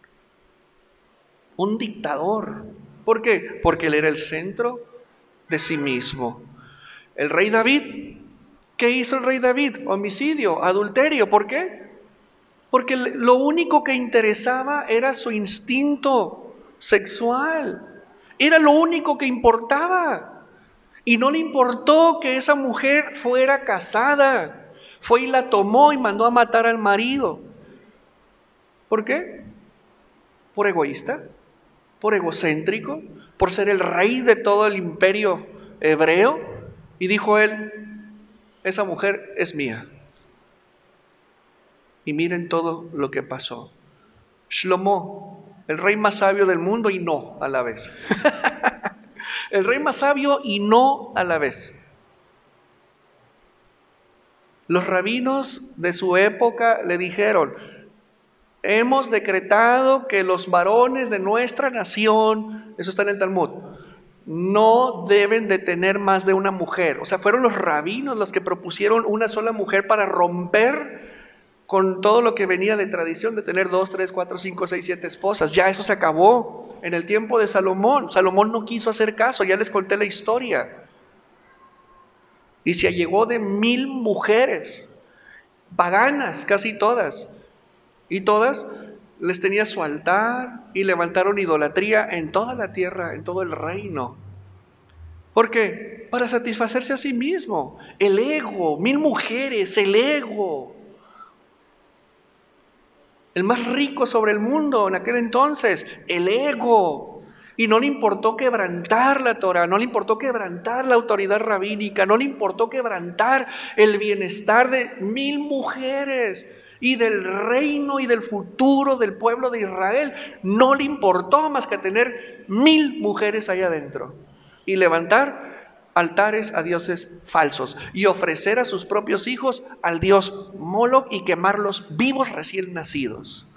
Un dictador. ¿Por qué? Porque él era el centro de sí mismo. El rey David, ¿qué hizo el rey David? Homicidio, adulterio. ¿Por qué? Porque lo único que interesaba era su instinto sexual. Era lo único que importaba. Y no le importó que esa mujer fuera casada. Fue y la tomó y mandó a matar al marido. ¿Por qué? Por egoísta, por egocéntrico, por ser el rey de todo el imperio hebreo. Y dijo él, esa mujer es mía. Y miren todo lo que pasó. Shlomo, el rey más sabio del mundo y no a la vez. El rey más sabio y no a la vez. Los rabinos de su época le dijeron, hemos decretado que los varones de nuestra nación, eso está en el Talmud, no deben de tener más de una mujer. O sea, fueron los rabinos los que propusieron una sola mujer para romper con todo lo que venía de tradición de tener 2, 3, 4, 5, 6, 7 esposas. Ya eso se acabó en el tiempo de Salomón. Salomón no quiso hacer caso, ya les conté la historia. Y se allegó de 1000 mujeres, paganas casi todas. Y todas les tenía su altar y levantaron idolatría en toda la tierra, en todo el reino. ¿Por qué? Para satisfacerse a sí mismo. El ego, 1000 mujeres, el ego. El más rico sobre el mundo en aquel entonces, el ego. Y no le importó quebrantar la Torah, no le importó quebrantar la autoridad rabínica, no le importó quebrantar el bienestar de 1000 mujeres y del reino y del futuro del pueblo de Israel. No le importó más que tener 1000 mujeres allá adentro y levantar altares a dioses falsos y ofrecer a sus propios hijos al dios Moloch y quemarlos vivos recién nacidos.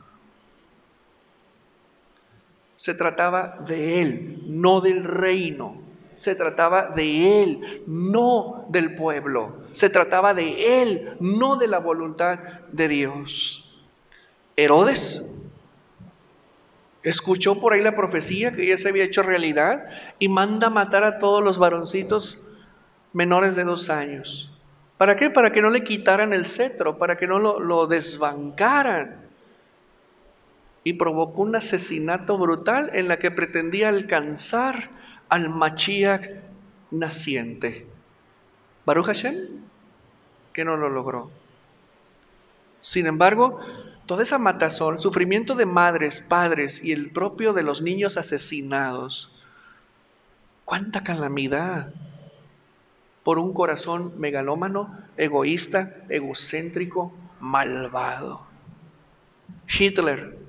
Se trataba de él, no del reino. Se trataba de él, no del pueblo. Se trataba de él, no de la voluntad de Dios. Herodes escuchó por ahí la profecía que ya se había hecho realidad y manda matar a todos los varoncitos menores de 2 años. ¿Para qué? Para que no le quitaran el cetro, para que no lo desbancaran. Y provocó un asesinato brutal en la que pretendía alcanzar al Mashiach naciente. Baruch Hashem, que no lo logró. Sin embargo, toda esa matazón, sufrimiento de madres, padres y el propio de los niños asesinados, ¡cuánta calamidad! Por un corazón megalómano, egoísta, egocéntrico, malvado. Hitler,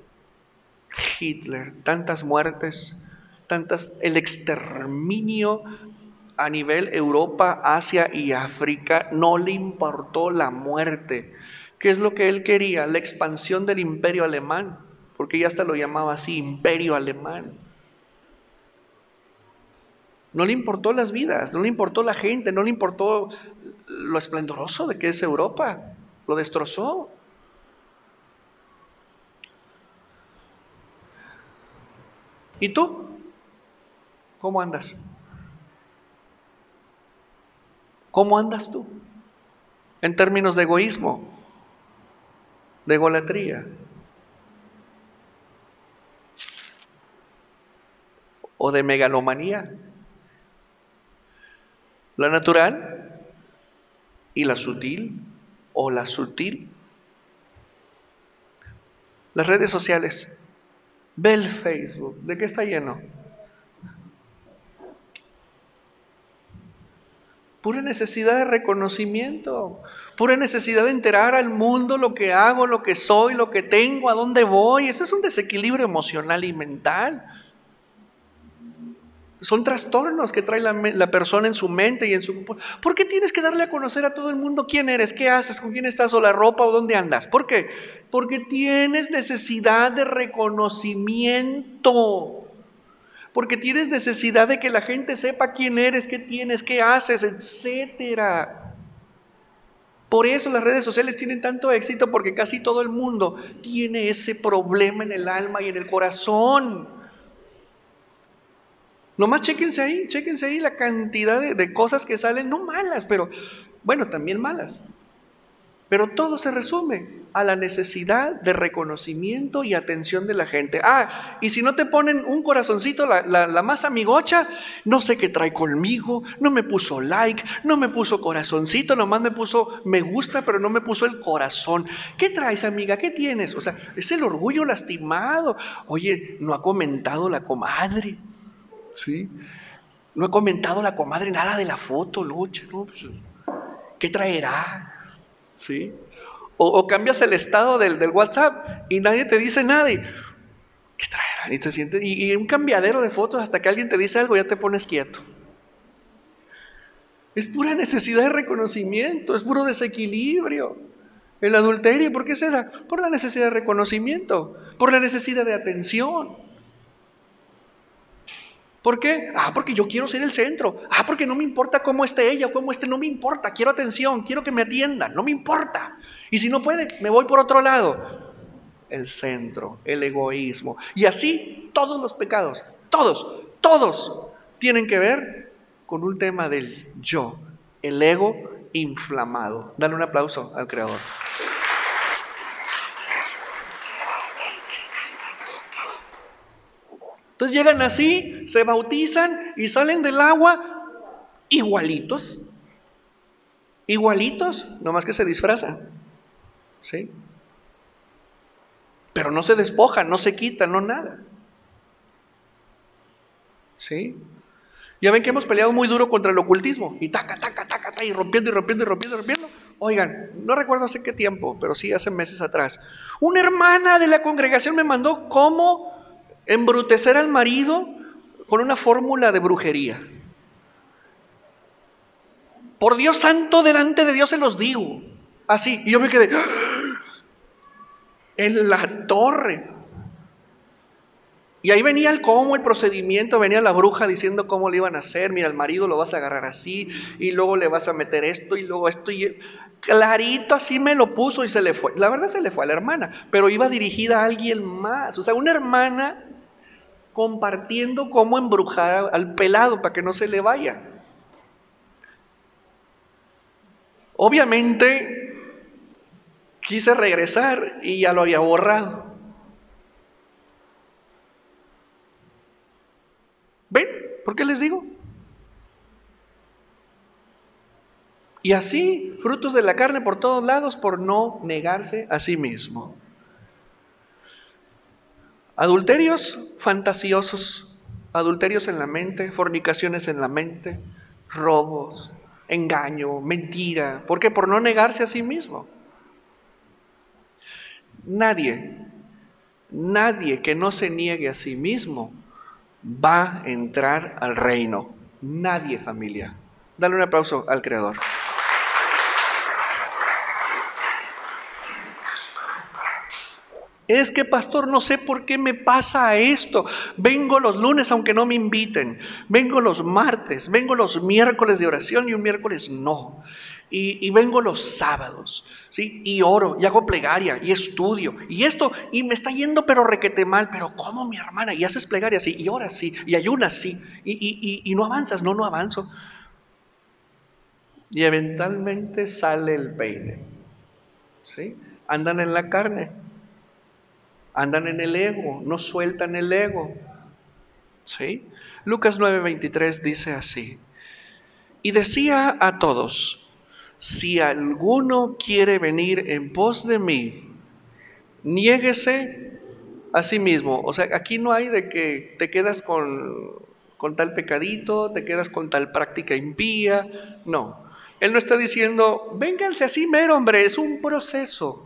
tantas muertes, el exterminio a nivel Europa, Asia y África, no le importó la muerte. ¿Qué es lo que él quería? La expansión del imperio alemán, porque ya hasta lo llamaba así, imperio alemán. No le importó las vidas, no le importó la gente, no le importó lo esplendoroso de que es Europa, lo destrozó. ¿Y tú? ¿Cómo andas? ¿Cómo andas tú? En términos de egoísmo, de egolatría, o de megalomanía. La natural y la sutil, o la sutil. Las redes sociales. Ve el Facebook, ¿de qué está lleno? Pura necesidad de reconocimiento, pura necesidad de enterar al mundo lo que hago, lo que soy, lo que tengo, a dónde voy. Ese es un desequilibrio emocional y mental. Son trastornos que trae la persona en su mente y en su... ¿Por qué tienes que darle a conocer a todo el mundo quién eres, qué haces, con quién estás o la ropa o dónde andas? ¿Por qué? Porque tienes necesidad de reconocimiento. Porque tienes necesidad de que la gente sepa quién eres, qué tienes, qué haces, etcétera. Por eso las redes sociales tienen tanto éxito, porque casi todo el mundo tiene ese problema en el alma y en el corazón. Nomás chéquense ahí la cantidad de cosas que salen, no malas, pero bueno, también malas. Pero todo se resume a la necesidad de reconocimiento y atención de la gente. Y si no te ponen un corazoncito, la más amigocha, no sé qué trae conmigo, no me puso like, no me puso corazoncito, nomás me puso me gusta, pero no me puso el corazón. ¿Qué traes, amiga? ¿Qué tienes? O sea, es el orgullo lastimado. Oye, no ha comentado la comadre, ¿sí? No ha comentado la comadre nada de la foto, Lucha, ¿no? Pues, ¿qué traerá? ¿Sí? O cambias el estado del WhatsApp y nadie te dice nada. ¿Qué traerán? Y te sientes, y un cambiadero de fotos hasta que alguien te dice algo, ya te pones quieto. Es pura necesidad de reconocimiento, es puro desequilibrio. El adulterio, ¿por qué se da? Por la necesidad de reconocimiento, por la necesidad de atención. ¿Por qué? Porque yo quiero ser el centro. Porque no me importa cómo esté ella o cómo esté, no me importa. Quiero atención, quiero que me atiendan, no me importa. Y si no puede, me voy por otro lado. El centro, el egoísmo. Y así todos los pecados, todos tienen que ver con un tema del yo, el ego inflamado. Dale un aplauso al Creador. Entonces llegan así, se bautizan y salen del agua igualitos, nomás que se disfrazan, ¿sí? Pero no se despojan, no se quitan, no nada, ¿sí? Ya ven que hemos peleado muy duro contra el ocultismo, y taca, y rompiendo. Oigan, no recuerdo hace qué tiempo, pero sí hace meses atrás, una hermana de la congregación me mandó cómo embrutecer al marido con una fórmula de brujería. Por Dios santo, delante de Dios se los digo. Así, y yo me quedé en la torre. Y ahí venía el cómo, el procedimiento, venía la bruja diciendo cómo le iban a hacer. Mira, al marido lo vas a agarrar así, y luego le vas a meter esto, y luego esto, y clarito así me lo puso y se le fue. La verdad se le fue a la hermana, pero iba dirigida a alguien más. O sea, una hermana compartiendo cómo embrujar al pelado para que no se le vaya. Obviamente quise regresar y ya lo había borrado. ¿Ven? ¿Por qué les digo? Y así, frutos de la carne por todos lados por no negarse a sí mismo. Adulterios fantasiosos, adulterios en la mente, fornicaciones en la mente, robos, engaño, mentira. ¿Por qué? Por no negarse a sí mismo. Nadie que no se niegue a sí mismo va a entrar al reino. Nadie, familia. Dale un aplauso al Creador. Es que, pastor, no sé por qué me pasa esto. Vengo los lunes aunque no me inviten. Vengo los martes, vengo los miércoles de oración y un miércoles no. Y vengo los sábados, ¿sí? Y oro, y hago plegaria, y estudio, y esto, y me está yendo pero requete mal. Pero ¿cómo, mi hermana? Y haces plegaria sí, y oras sí, y ayunas sí, y no avanzas. No avanzo. Y eventualmente sale el peine, ¿sí? Andan en la carne. Andan en el ego, no sueltan el ego. ¿Sí? Lucas 9:23 dice así: y decía a todos, si alguno quiere venir en pos de mí, niéguese a sí mismo. O sea, aquí no hay de que te quedas con con tal pecadito, te quedas con tal práctica impía. No, Él no está diciendo, vénganse así mero, hombre, es un proceso.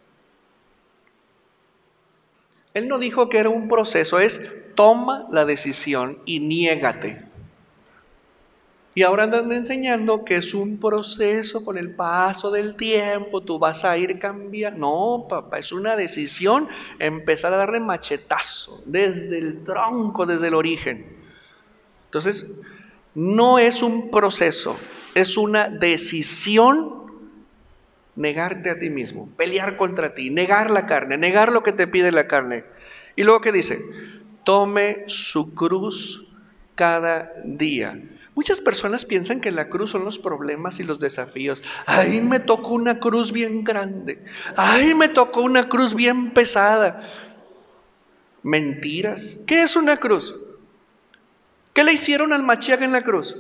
Él no dijo que era un proceso, es toma la decisión y niégate. Y ahora andan enseñando que es un proceso con el paso del tiempo, tú vas a ir cambiando. No, papá, es una decisión empezar a darle machetazo desde el tronco, desde el origen. Entonces, no es un proceso, es una decisión negarte a ti mismo, pelear contra ti, negar la carne, negar lo que te pide la carne. Y luego, ¿qué dice? Tome su cruz cada día. Muchas personas piensan que la cruz son los problemas y los desafíos. Ay, me tocó una cruz bien grande. Ay, me tocó una cruz bien pesada. Mentiras. ¿Qué es una cruz? ¿Qué le hicieron al Mashiach en la cruz?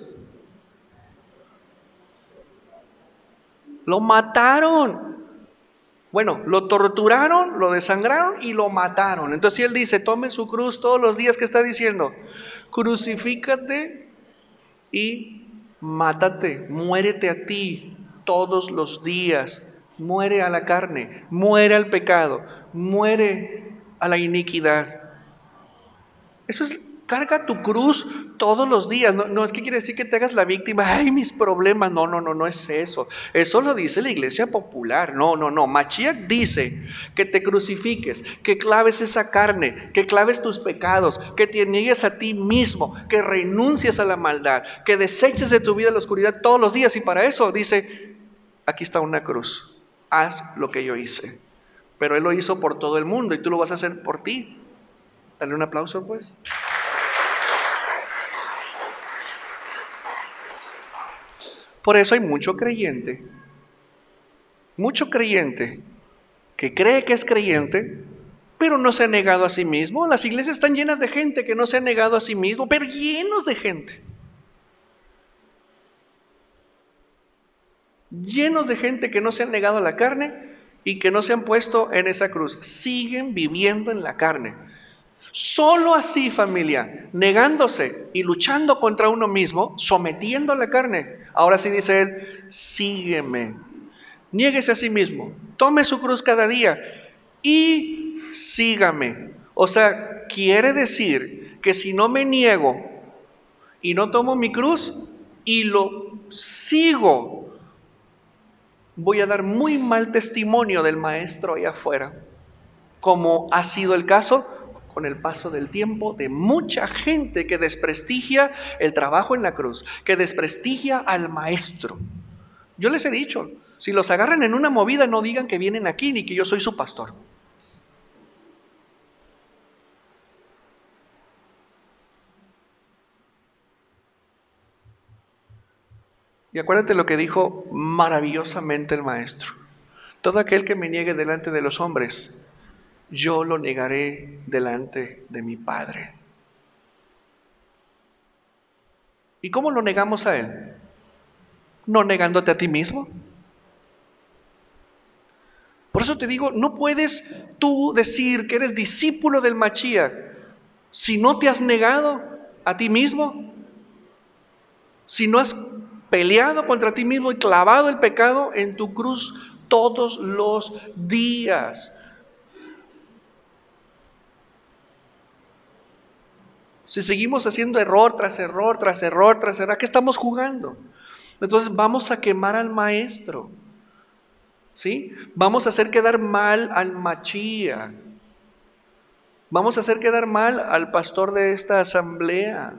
Lo mataron. Bueno, lo torturaron, lo desangraron y lo mataron. Entonces Él dice, tome su cruz todos los días. ¿Qué está diciendo? Crucifícate y mátate, muérete a ti todos los días. Muere a la carne, muere al pecado, muere a la iniquidad. Eso es, carga tu cruz todos los días. No es que quiere decir que te hagas la víctima. Ay, mis problemas. No es eso. Eso lo dice la iglesia popular. No. Mashiach dice que te crucifiques, que claves esa carne, que claves tus pecados, que te niegues a ti mismo, que renuncies a la maldad, que deseches de tu vida la oscuridad todos los días. Y para eso dice, aquí está una cruz. Haz lo que yo hice. Pero Él lo hizo por todo el mundo y tú lo vas a hacer por ti. Dale un aplauso, pues. Por eso hay mucho creyente que cree que es creyente, pero no se ha negado a sí mismo. Las iglesias están llenas de gente que no se ha negado a sí mismo, pero llenos de gente. Llenos de gente que no se han negado a la carne y que no se han puesto en esa cruz. Siguen viviendo en la carne. Solo así, familia, negándose y luchando contra uno mismo, sometiendo a la carne. Ahora sí dice Él, sígueme, niéguese a sí mismo, tome su cruz cada día y sígame. O sea, quiere decir que si no me niego y no tomo mi cruz y lo sigo, voy a dar muy mal testimonio del maestro allá afuera, como ha sido el caso con el paso del tiempo de mucha gente que desprestigia el trabajo en la cruz, que desprestigia al maestro. Yo les he dicho, si los agarran en una movida, no digan que vienen aquí ni que yo soy su pastor. Y acuérdate lo que dijo maravillosamente el maestro. Todo aquel que me niegue delante de los hombres, yo lo negaré delante de mi Padre. ¿Y cómo lo negamos a Él? ¿No negándote a ti mismo? Por eso te digo, no puedes tú decir que eres discípulo del Mashiach si no te has negado a ti mismo, si no has peleado contra ti mismo y clavado el pecado en tu cruz todos los días. Si seguimos haciendo error tras error, tras error, tras error, ¿a qué estamos jugando? Entonces vamos a quemar al maestro, ¿sí? Vamos a hacer quedar mal al Mashiach. Vamos a hacer quedar mal al pastor de esta asamblea,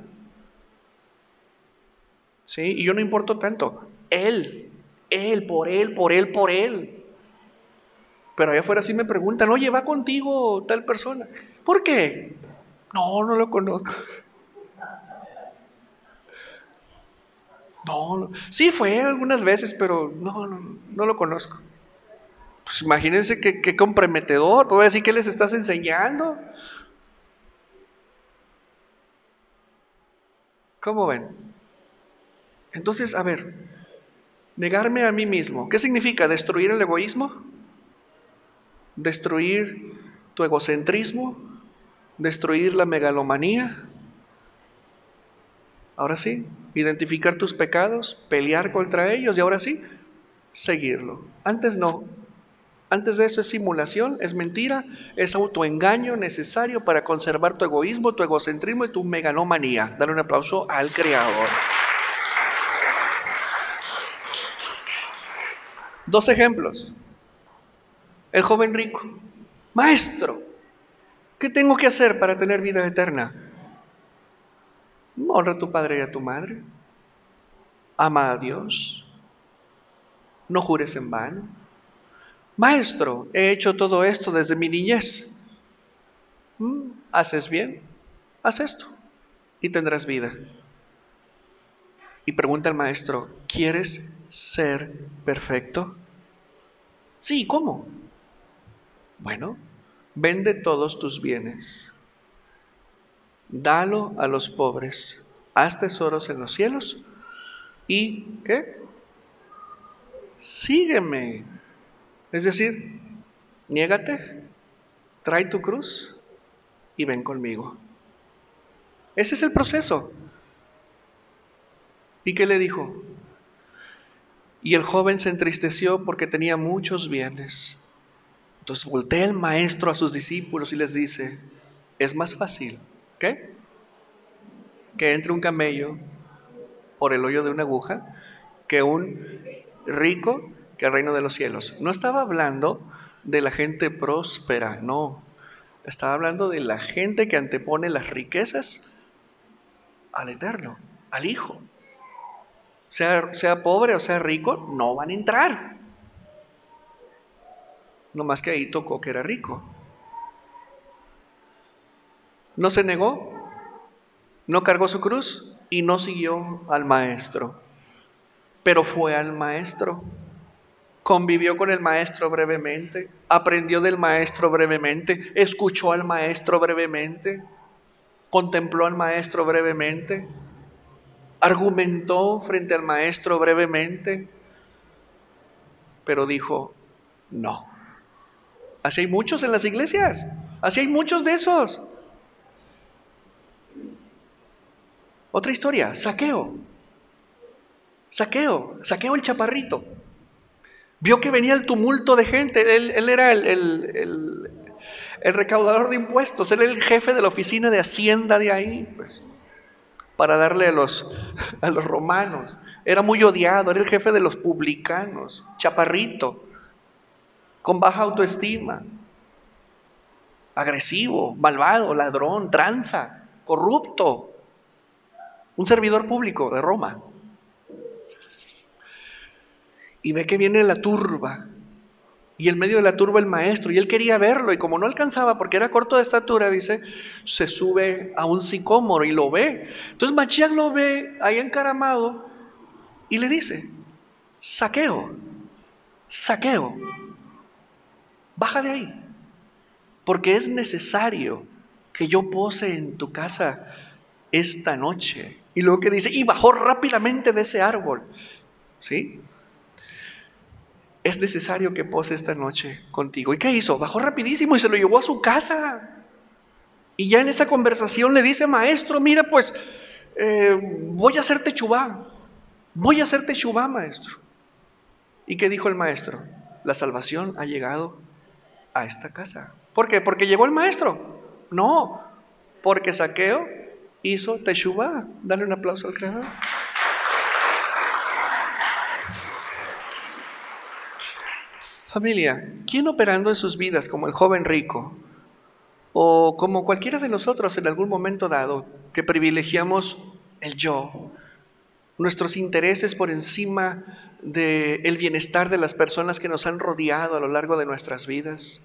¿sí? Y yo no importo tanto. Él, por él. Pero allá afuera sí me preguntan, oye, ¿va contigo tal persona? ¿Por qué? No lo conozco. No, sí fue algunas veces, pero no lo conozco. Pues imagínense qué comprometedor. ¿Puedo decir qué les estás enseñando? ¿Cómo ven? Entonces, a ver, negarme a mí mismo, ¿qué significa? ¿Destruir el egoísmo? ¿Destruir tu egocentrismo? ¿Destruir la megalomanía? Ahora sí, identificar tus pecados, pelear contra ellos y ahora sí, seguirlo. Antes no. Antes de eso es simulación, es mentira, es autoengaño necesario para conservar tu egoísmo, tu egocentrismo y tu megalomanía. Dale un aplauso al Creador. 2 ejemplos. El joven rico. Maestro, ¿qué tengo que hacer para tener vida eterna? Honra a tu padre y a tu madre. Ama a Dios. No jures en vano. Maestro, he hecho todo esto desde mi niñez. ¿Haces bien? Haz esto y tendrás vida. Y pregunta al maestro, ¿quieres ser perfecto? Sí, ¿cómo? Bueno, vende todos tus bienes, dalo a los pobres, haz tesoros en los cielos y ¿qué? Sígueme. Es decir, niégate, trae tu cruz y ven conmigo. Ese es el proceso. ¿Y qué le dijo? Y el joven se entristeció porque tenía muchos bienes. Entonces voltea el maestro a sus discípulos y les dice, es más fácil, ¿qué? Que entre un camello por el hoyo de una aguja que un rico que el reino de los cielos. No estaba hablando de la gente próspera, no. Estaba hablando de la gente que antepone las riquezas al eterno, al Hijo. Sea pobre o sea rico, no van a entrar. No más que ahí tocó que era rico. No se negó, no cargó su cruz y no siguió al maestro. Pero fue al maestro, convivió con el maestro brevemente, aprendió del maestro brevemente, escuchó al maestro brevemente, contempló al maestro brevemente, argumentó frente al maestro brevemente, pero dijo, no. Así hay muchos en las iglesias, así hay muchos de esos. Otra historia, Zaqueo el chaparrito. Vio que venía el tumulto de gente, él era el recaudador de impuestos, él era el jefe de la oficina de Hacienda de ahí, pues, para darle a los romanos. Era muy odiado, era el jefe de los publicanos, chaparrito, con baja autoestima, agresivo, malvado, ladrón, tranza, corrupto, un servidor público de Roma. Y ve que viene la turba, y en medio de la turba el maestro, y él quería verlo, y como no alcanzaba porque era corto de estatura, dice, se sube a un sicómoro y lo ve. Entonces Mashiach lo ve ahí encaramado y le dice, Zaqueo, baja de ahí, porque es necesario que yo pose en tu casa esta noche. Y luego que dice, y bajó rápidamente de ese árbol, ¿sí? Es necesario que pose esta noche contigo. ¿Y qué hizo? Bajó rapidísimo y se lo llevó a su casa. Y ya en esa conversación le dice, maestro, mira, pues voy a hacer techubá. Voy a hacer techubá, maestro. ¿Y qué dijo el maestro? La salvación ha llegado a esta casa. ¿Por qué? ¿Porque llegó el maestro? No, porque Zaqueo hizo techubá. Dale un aplauso al Creador. Familia, ¿quién operando en sus vidas como el joven rico o como cualquiera de nosotros en algún momento dado que privilegiamos el yo, nuestros intereses por encima del bienestar de las personas que nos han rodeado a lo largo de nuestras vidas,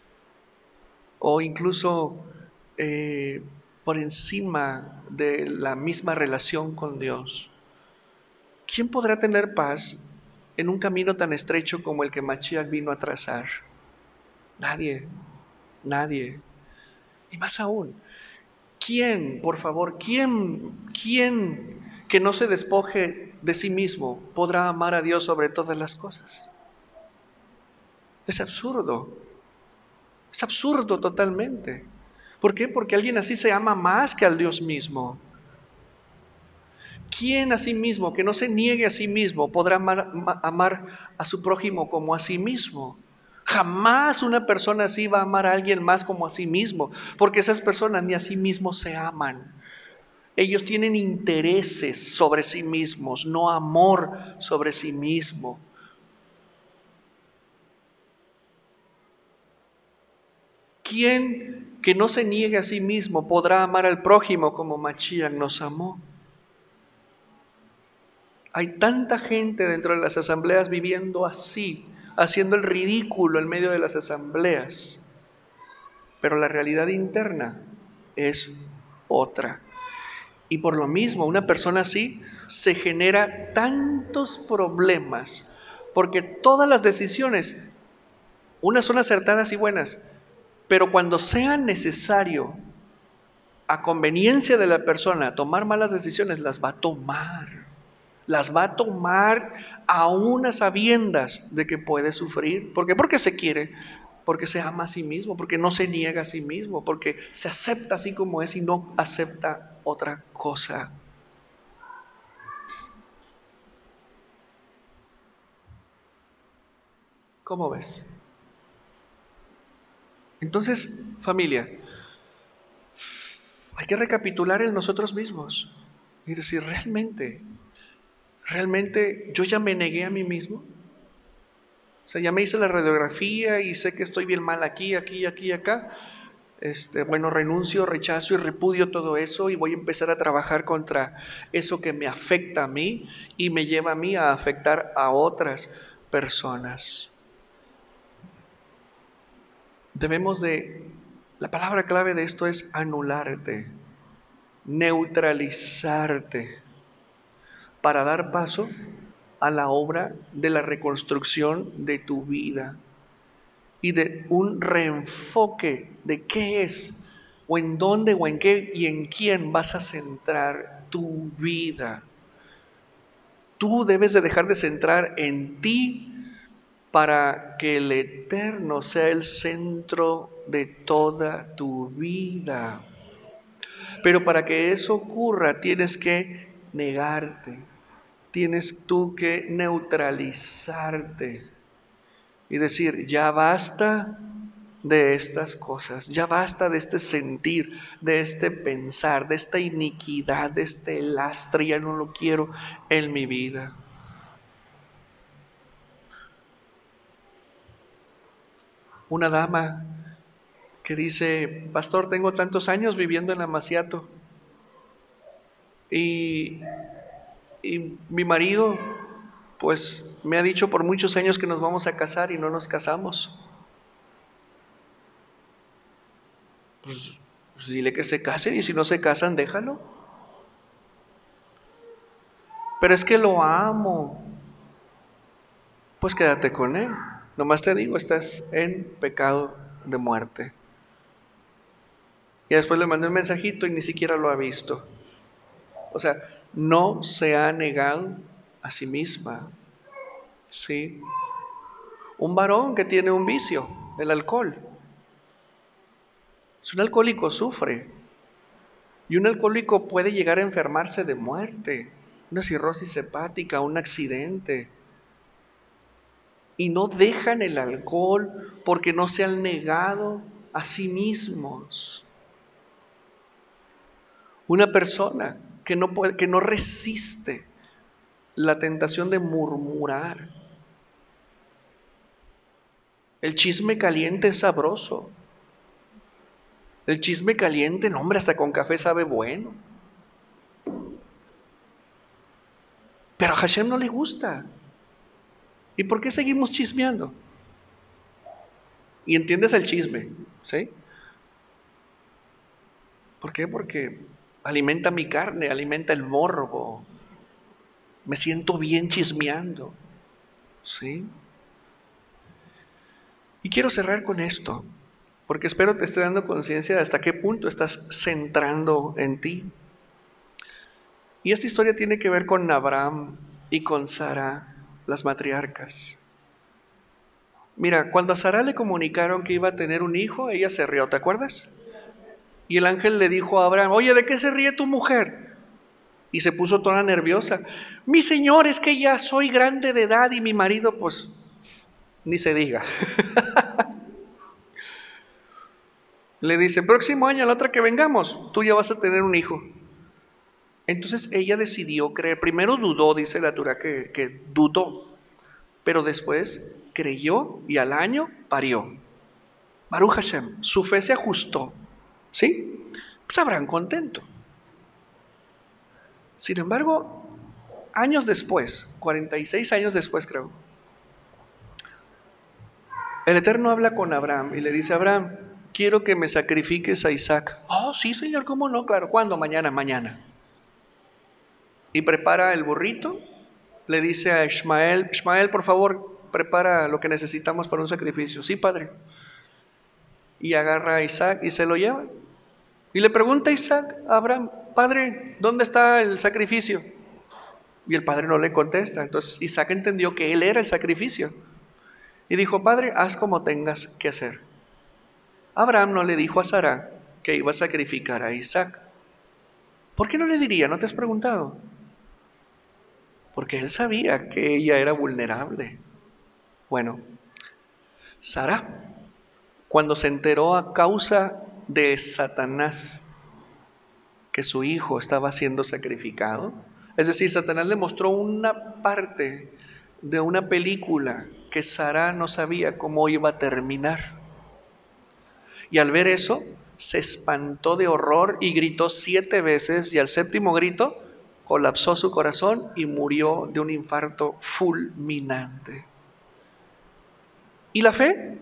o incluso por encima de la misma relación con Dios? ¿Quién podrá tener paz en un camino tan estrecho como el que Mashiach vino a trazar? Nadie. Y más aún, ¿quién, por favor, quién que no se despoje de sí mismo podrá amar a Dios sobre todas las cosas? Es absurdo totalmente. ¿Por qué? Porque alguien así se ama más que al Dios mismo. ¿Quién a sí mismo, que no se niegue a sí mismo, podrá amar a su prójimo como a sí mismo? Jamás una persona así va a amar a alguien más como a sí mismo, porque esas personas ni a sí mismos se aman. Ellos tienen intereses sobre sí mismos, no amor sobre sí mismo. ¿Quién que no se niegue a sí mismo podrá amar al prójimo como Mashiach nos amó? Hay tanta gente dentro de las asambleas viviendo así, haciendo el ridículo en medio de las asambleas, pero la realidad interna es otra. Y por lo mismo, una persona así se genera tantos problemas, porque todas las decisiones, unas son acertadas y buenas, pero cuando sea necesario, a conveniencia de la persona, tomar malas decisiones, las va a tomar. Las va a tomar aún a sabiendas de que puede sufrir. ¿Por qué? Porque se quiere, porque se ama a sí mismo, porque no se niega a sí mismo, porque se acepta así como es y no acepta otra cosa. ¿Cómo ves? Entonces, familia, hay que recapitular en nosotros mismos y decir, realmente yo ya me negué a mí mismo. O sea, ya me hice la radiografía y sé que estoy bien mal aquí, acá. Bueno, renuncio, rechazo y repudio todo eso y voy a empezar a trabajar contra eso que me afecta a mí y me lleva a mí a afectar a otras personas. La palabra clave de esto es anularte, neutralizarte, para dar paso a la obra de la reconstrucción de tu vida y de un reenfoque de qué es, o en dónde, o en qué y en quién vas a centrar tu vida. Tú debes de dejar de centrar en ti para que el Eterno sea el centro de toda tu vida. Pero para que eso ocurra tienes que negarte, tienes tú que neutralizarte y decir, ya basta de estas cosas, ya basta de este sentir, de este pensar, de esta iniquidad, de este lastre, ya no lo quiero en mi vida. Una dama que dice, pastor, tengo tantos años viviendo en Amaciato y mi marido pues me ha dicho por muchos años que nos vamos a casar y no nos casamos. Pues dile que se casen y si no se casan, déjalo. Pero es que lo amo. Pues quédate con él. Nomás te digo, estás en pecado de muerte. Y después le mandé un mensajito y ni siquiera lo ha visto. O sea, no se ha negado a sí misma. ¿Sí? Un varón que tiene un vicio, el alcohol. Si un alcohólico sufre, y un alcohólico puede llegar a enfermarse de muerte, una cirrosis hepática, un accidente. Y no dejan el alcohol porque no se han negado a sí mismos. Una persona que no resiste la tentación de murmurar. El chisme caliente es sabroso. El chisme caliente, no hombre, hasta con café sabe bueno. Pero a Hashem no le gusta. ¿Y por qué seguimos chismeando? Y entiendes el chisme, ¿sí? ¿Por qué? Porque alimenta mi carne, alimenta el morbo. Me siento bien chismeando, ¿sí? Y quiero cerrar con esto, porque espero te esté dando conciencia de hasta qué punto estás centrando en ti. Y esta historia tiene que ver con Abraham y con Sara, las matriarcas. Mira, cuando a Sara le comunicaron que iba a tener un hijo, ella se rió, ¿te acuerdas? Y el ángel le dijo a Abraham, oye, ¿de qué se ríe tu mujer? Y se puso toda nerviosa. Mi señor, es que ya soy grande de edad y mi marido, pues, ni se diga. Le dice, próximo año, a la otra que vengamos, tú ya vas a tener un hijo. Entonces ella decidió creer. Primero dudó, dice la Torá que dudó, pero después creyó y al año parió. Baruch Hashem, su fe se ajustó. ¿Sí? Pues Abraham contento. Sin embargo, años después, 46 años después creo, el Eterno habla con Abraham y le dice, Abraham, quiero que me sacrifiques a Isaac. Oh, sí, Señor, ¿cómo no? Claro, ¿cuándo? Mañana. Y prepara el burrito, le dice a Ismael, Ismael, por favor, prepara lo que necesitamos para un sacrificio. Sí, padre. Y agarra a Isaac y se lo lleva. Y le pregunta a Isaac a Abraham, padre, ¿dónde está el sacrificio? Y el padre no le contesta. Entonces Isaac entendió que él era el sacrificio. Y dijo, padre, haz como tengas que hacer. Abraham no le dijo a Sara que iba a sacrificar a Isaac. ¿Por qué no le diría? ¿No te has preguntado? Porque él sabía que ella era vulnerable. Bueno, Sara, cuando se enteró a causa de Satanás que su hijo estaba siendo sacrificado, es decir, Satanás le mostró una parte de una película que Sara no sabía cómo iba a terminar. Y al ver eso, se espantó de horror y gritó 7 veces, y al 7.º grito colapsó su corazón y murió de un infarto fulminante. ¿Y la fe?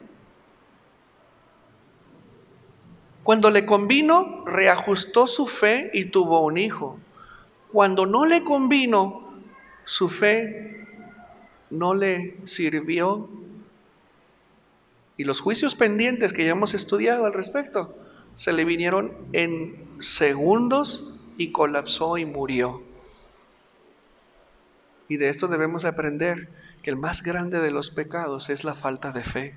Cuando le convino, reajustó su fe y tuvo un hijo. Cuando no le convino, su fe no le sirvió. Y los juicios pendientes que ya hemos estudiado al respecto, se le vinieron en segundos y colapsó y murió. Y de esto debemos aprender que el más grande de los pecados es la falta de fe.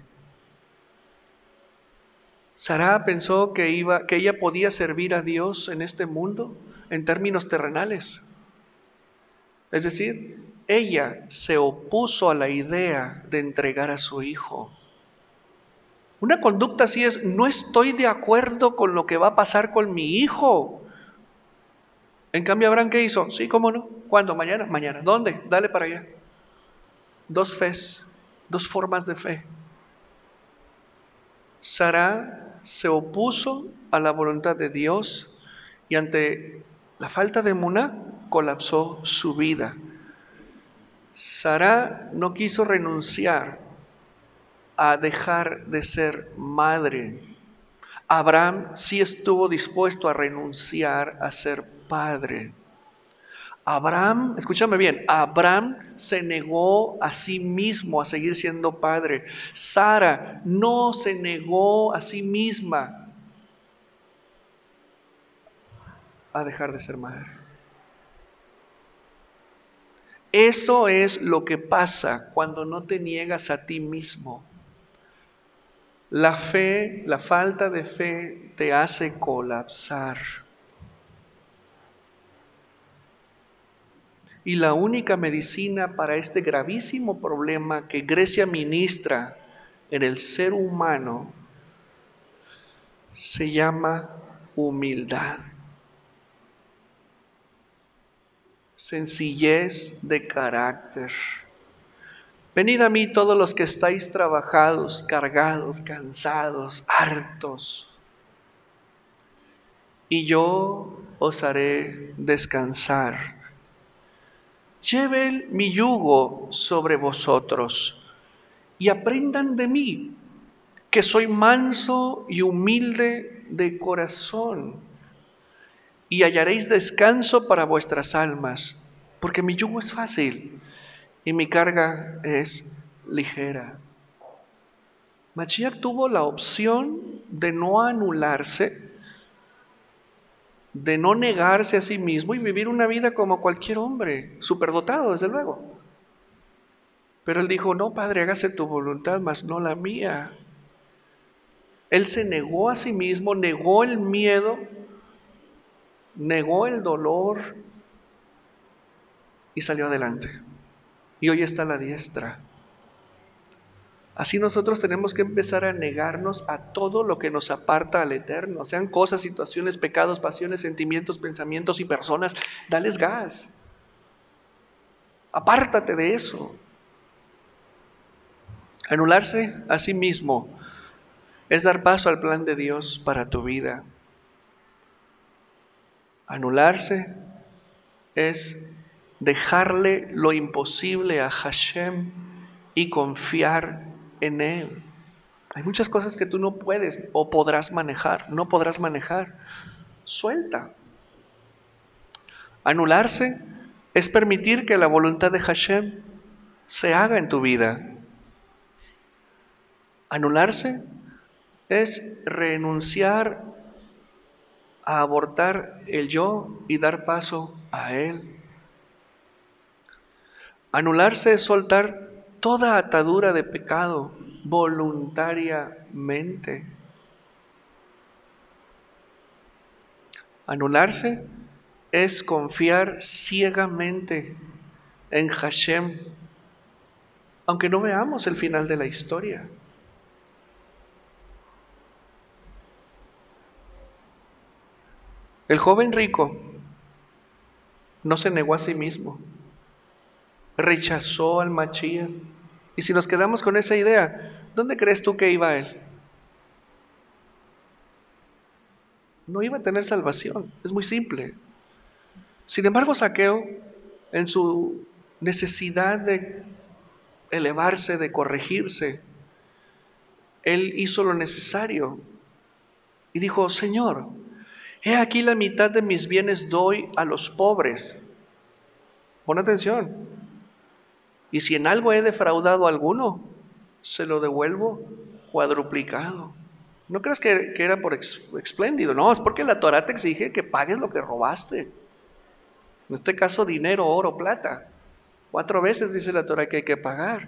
Sara pensó que ella podía servir a Dios en este mundo en términos terrenales. Es decir, ella se opuso a la idea de entregar a su hijo. Una conducta así es, no estoy de acuerdo con lo que va a pasar con mi hijo. En cambio, Abraham, ¿qué hizo? Sí, ¿cómo no? ¿Cuándo? Mañana. ¿Dónde? Dale para allá. 2 fes, 2 formas de fe. Sara se opuso a la voluntad de Dios y ante la falta de emuná colapsó su vida. Sara no quiso renunciar a dejar de ser madre. Abraham sí estuvo dispuesto a renunciar a ser padre. Abraham, escúchame bien, Abraham se negó a sí mismo a seguir siendo padre. Sara no se negó a sí misma a dejar de ser madre. Eso es lo que pasa cuando no te niegas a ti mismo. La fe, la falta de fe te hace colapsar. Y la única medicina para este gravísimo problema que Grecia ministra en el ser humano se llama humildad, sencillez de carácter. Venid a mí todos los que estáis trabajados, cargados, cansados, hartos, y yo os haré descansar. Lleven mi yugo sobre vosotros y aprendan de mí, que soy manso y humilde de corazón, y hallaréis descanso para vuestras almas, porque mi yugo es fácil y mi carga es ligera. Mashiach tuvo la opción de no anularse, de no negarse a sí mismo y vivir una vida como cualquier hombre, superdotado desde luego. Pero él dijo, no, Padre, hágase tu voluntad, mas no la mía. Él se negó a sí mismo, negó el miedo, negó el dolor, y salió adelante. Y hoy está a la diestra. Así nosotros tenemos que empezar a negarnos a todo lo que nos aparta al Eterno, sean cosas, situaciones, pecados, pasiones, sentimientos, pensamientos y personas. Dales gas. Apártate de eso. Anularse a sí mismo es dar paso al plan de Dios para tu vida. Anularse es dejarle lo imposible a Hashem y confiar en Él. Hay muchas cosas que tú no puedes o podrás manejar, no podrás manejar. Suelta. Anularse es permitir que la voluntad de Hashem se haga en tu vida. Anularse es renunciar a abortar el yo y dar paso a Él. Anularse es soltar toda atadura de pecado voluntariamente. Anularse es confiar ciegamente en Hashem, aunque no veamos el final de la historia. El joven rico no se negó a sí mismo, rechazó al Mashiach. Y si nos quedamos con esa idea, ¿dónde crees tú que iba él? No iba a tener salvación, es muy simple. Sin embargo, Zaqueo, en su necesidad de elevarse, de corregirse, él hizo lo necesario y dijo: Señor, he aquí la mitad de mis bienes doy a los pobres. Pon atención. Y si en algo he defraudado a alguno, se lo devuelvo cuadruplicado. No creas que era por espléndido, no, es porque la Torah te exige que pagues lo que robaste. En este caso, dinero, oro, plata. 4 veces dice la Torah que hay que pagar.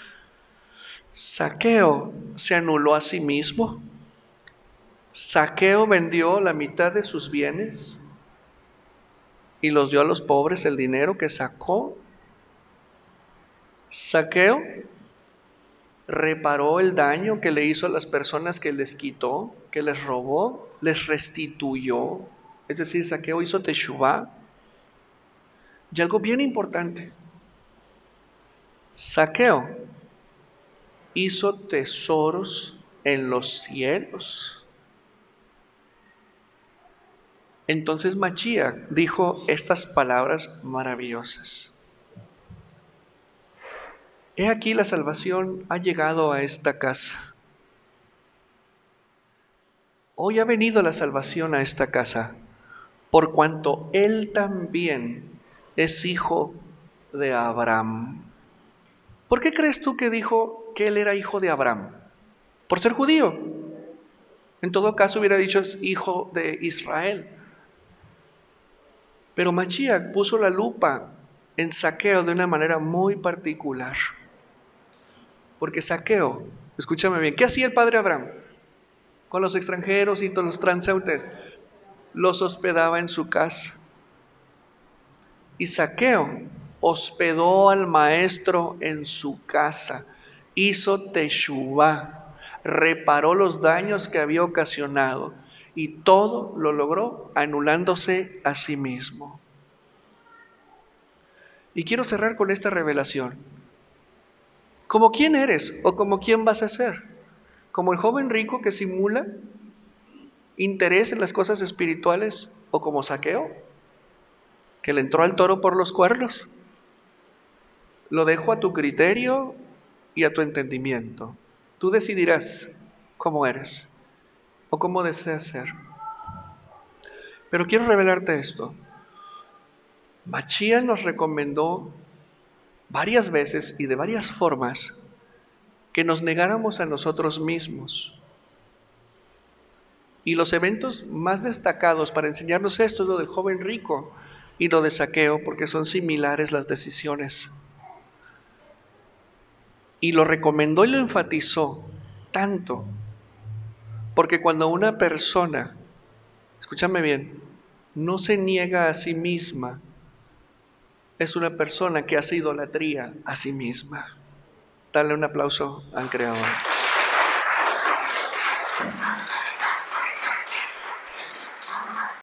Zaqueo se anuló a sí mismo. Zaqueo vendió la mitad de sus bienes y los dio a los pobres, el dinero que sacó. Zaqueo reparó el daño que le hizo a las personas que les quitó, que les robó, les restituyó. Es decir, Zaqueo hizo teshuvá. Y algo bien importante, Zaqueo hizo tesoros en los cielos. Entonces Mashiach dijo estas palabras maravillosas: he aquí la salvación ha llegado a esta casa. Hoy ha venido la salvación a esta casa, por cuanto él también es hijo de Abraham. ¿Por qué crees tú que dijo que él era hijo de Abraham? Por ser judío. En todo caso hubiera dicho es hijo de Israel. Pero Mashiach puso la lupa en Zaqueo de una manera muy particular. Porque Zaqueo, escúchame bien, ¿qué hacía el padre Abraham con los extranjeros y todos los transeúntes? Los hospedaba en su casa. Y Zaqueo hospedó al maestro en su casa, hizo teshuvá, reparó los daños que había ocasionado y todo lo logró anulándose a sí mismo. Y quiero cerrar con esta revelación. ¿Como quién eres o como quién vas a ser? ¿Como el joven rico que simula interés en las cosas espirituales o como Zaqueo, que le entró al toro por los cuernos? Lo dejo a tu criterio y a tu entendimiento. Tú decidirás cómo eres o cómo deseas ser. Pero quiero revelarte esto. Mashiach nos recomendó varias veces y de varias formas que nos negáramos a nosotros mismos. Y los eventos más destacados para enseñarnos esto es lo del joven rico y lo de Zaqueo, porque son similares las decisiones. Y lo recomendó y lo enfatizó tanto, porque cuando una persona, escúchame bien, no se niega a sí misma, es una persona que hace idolatría a sí misma. Dale un aplauso al Creador.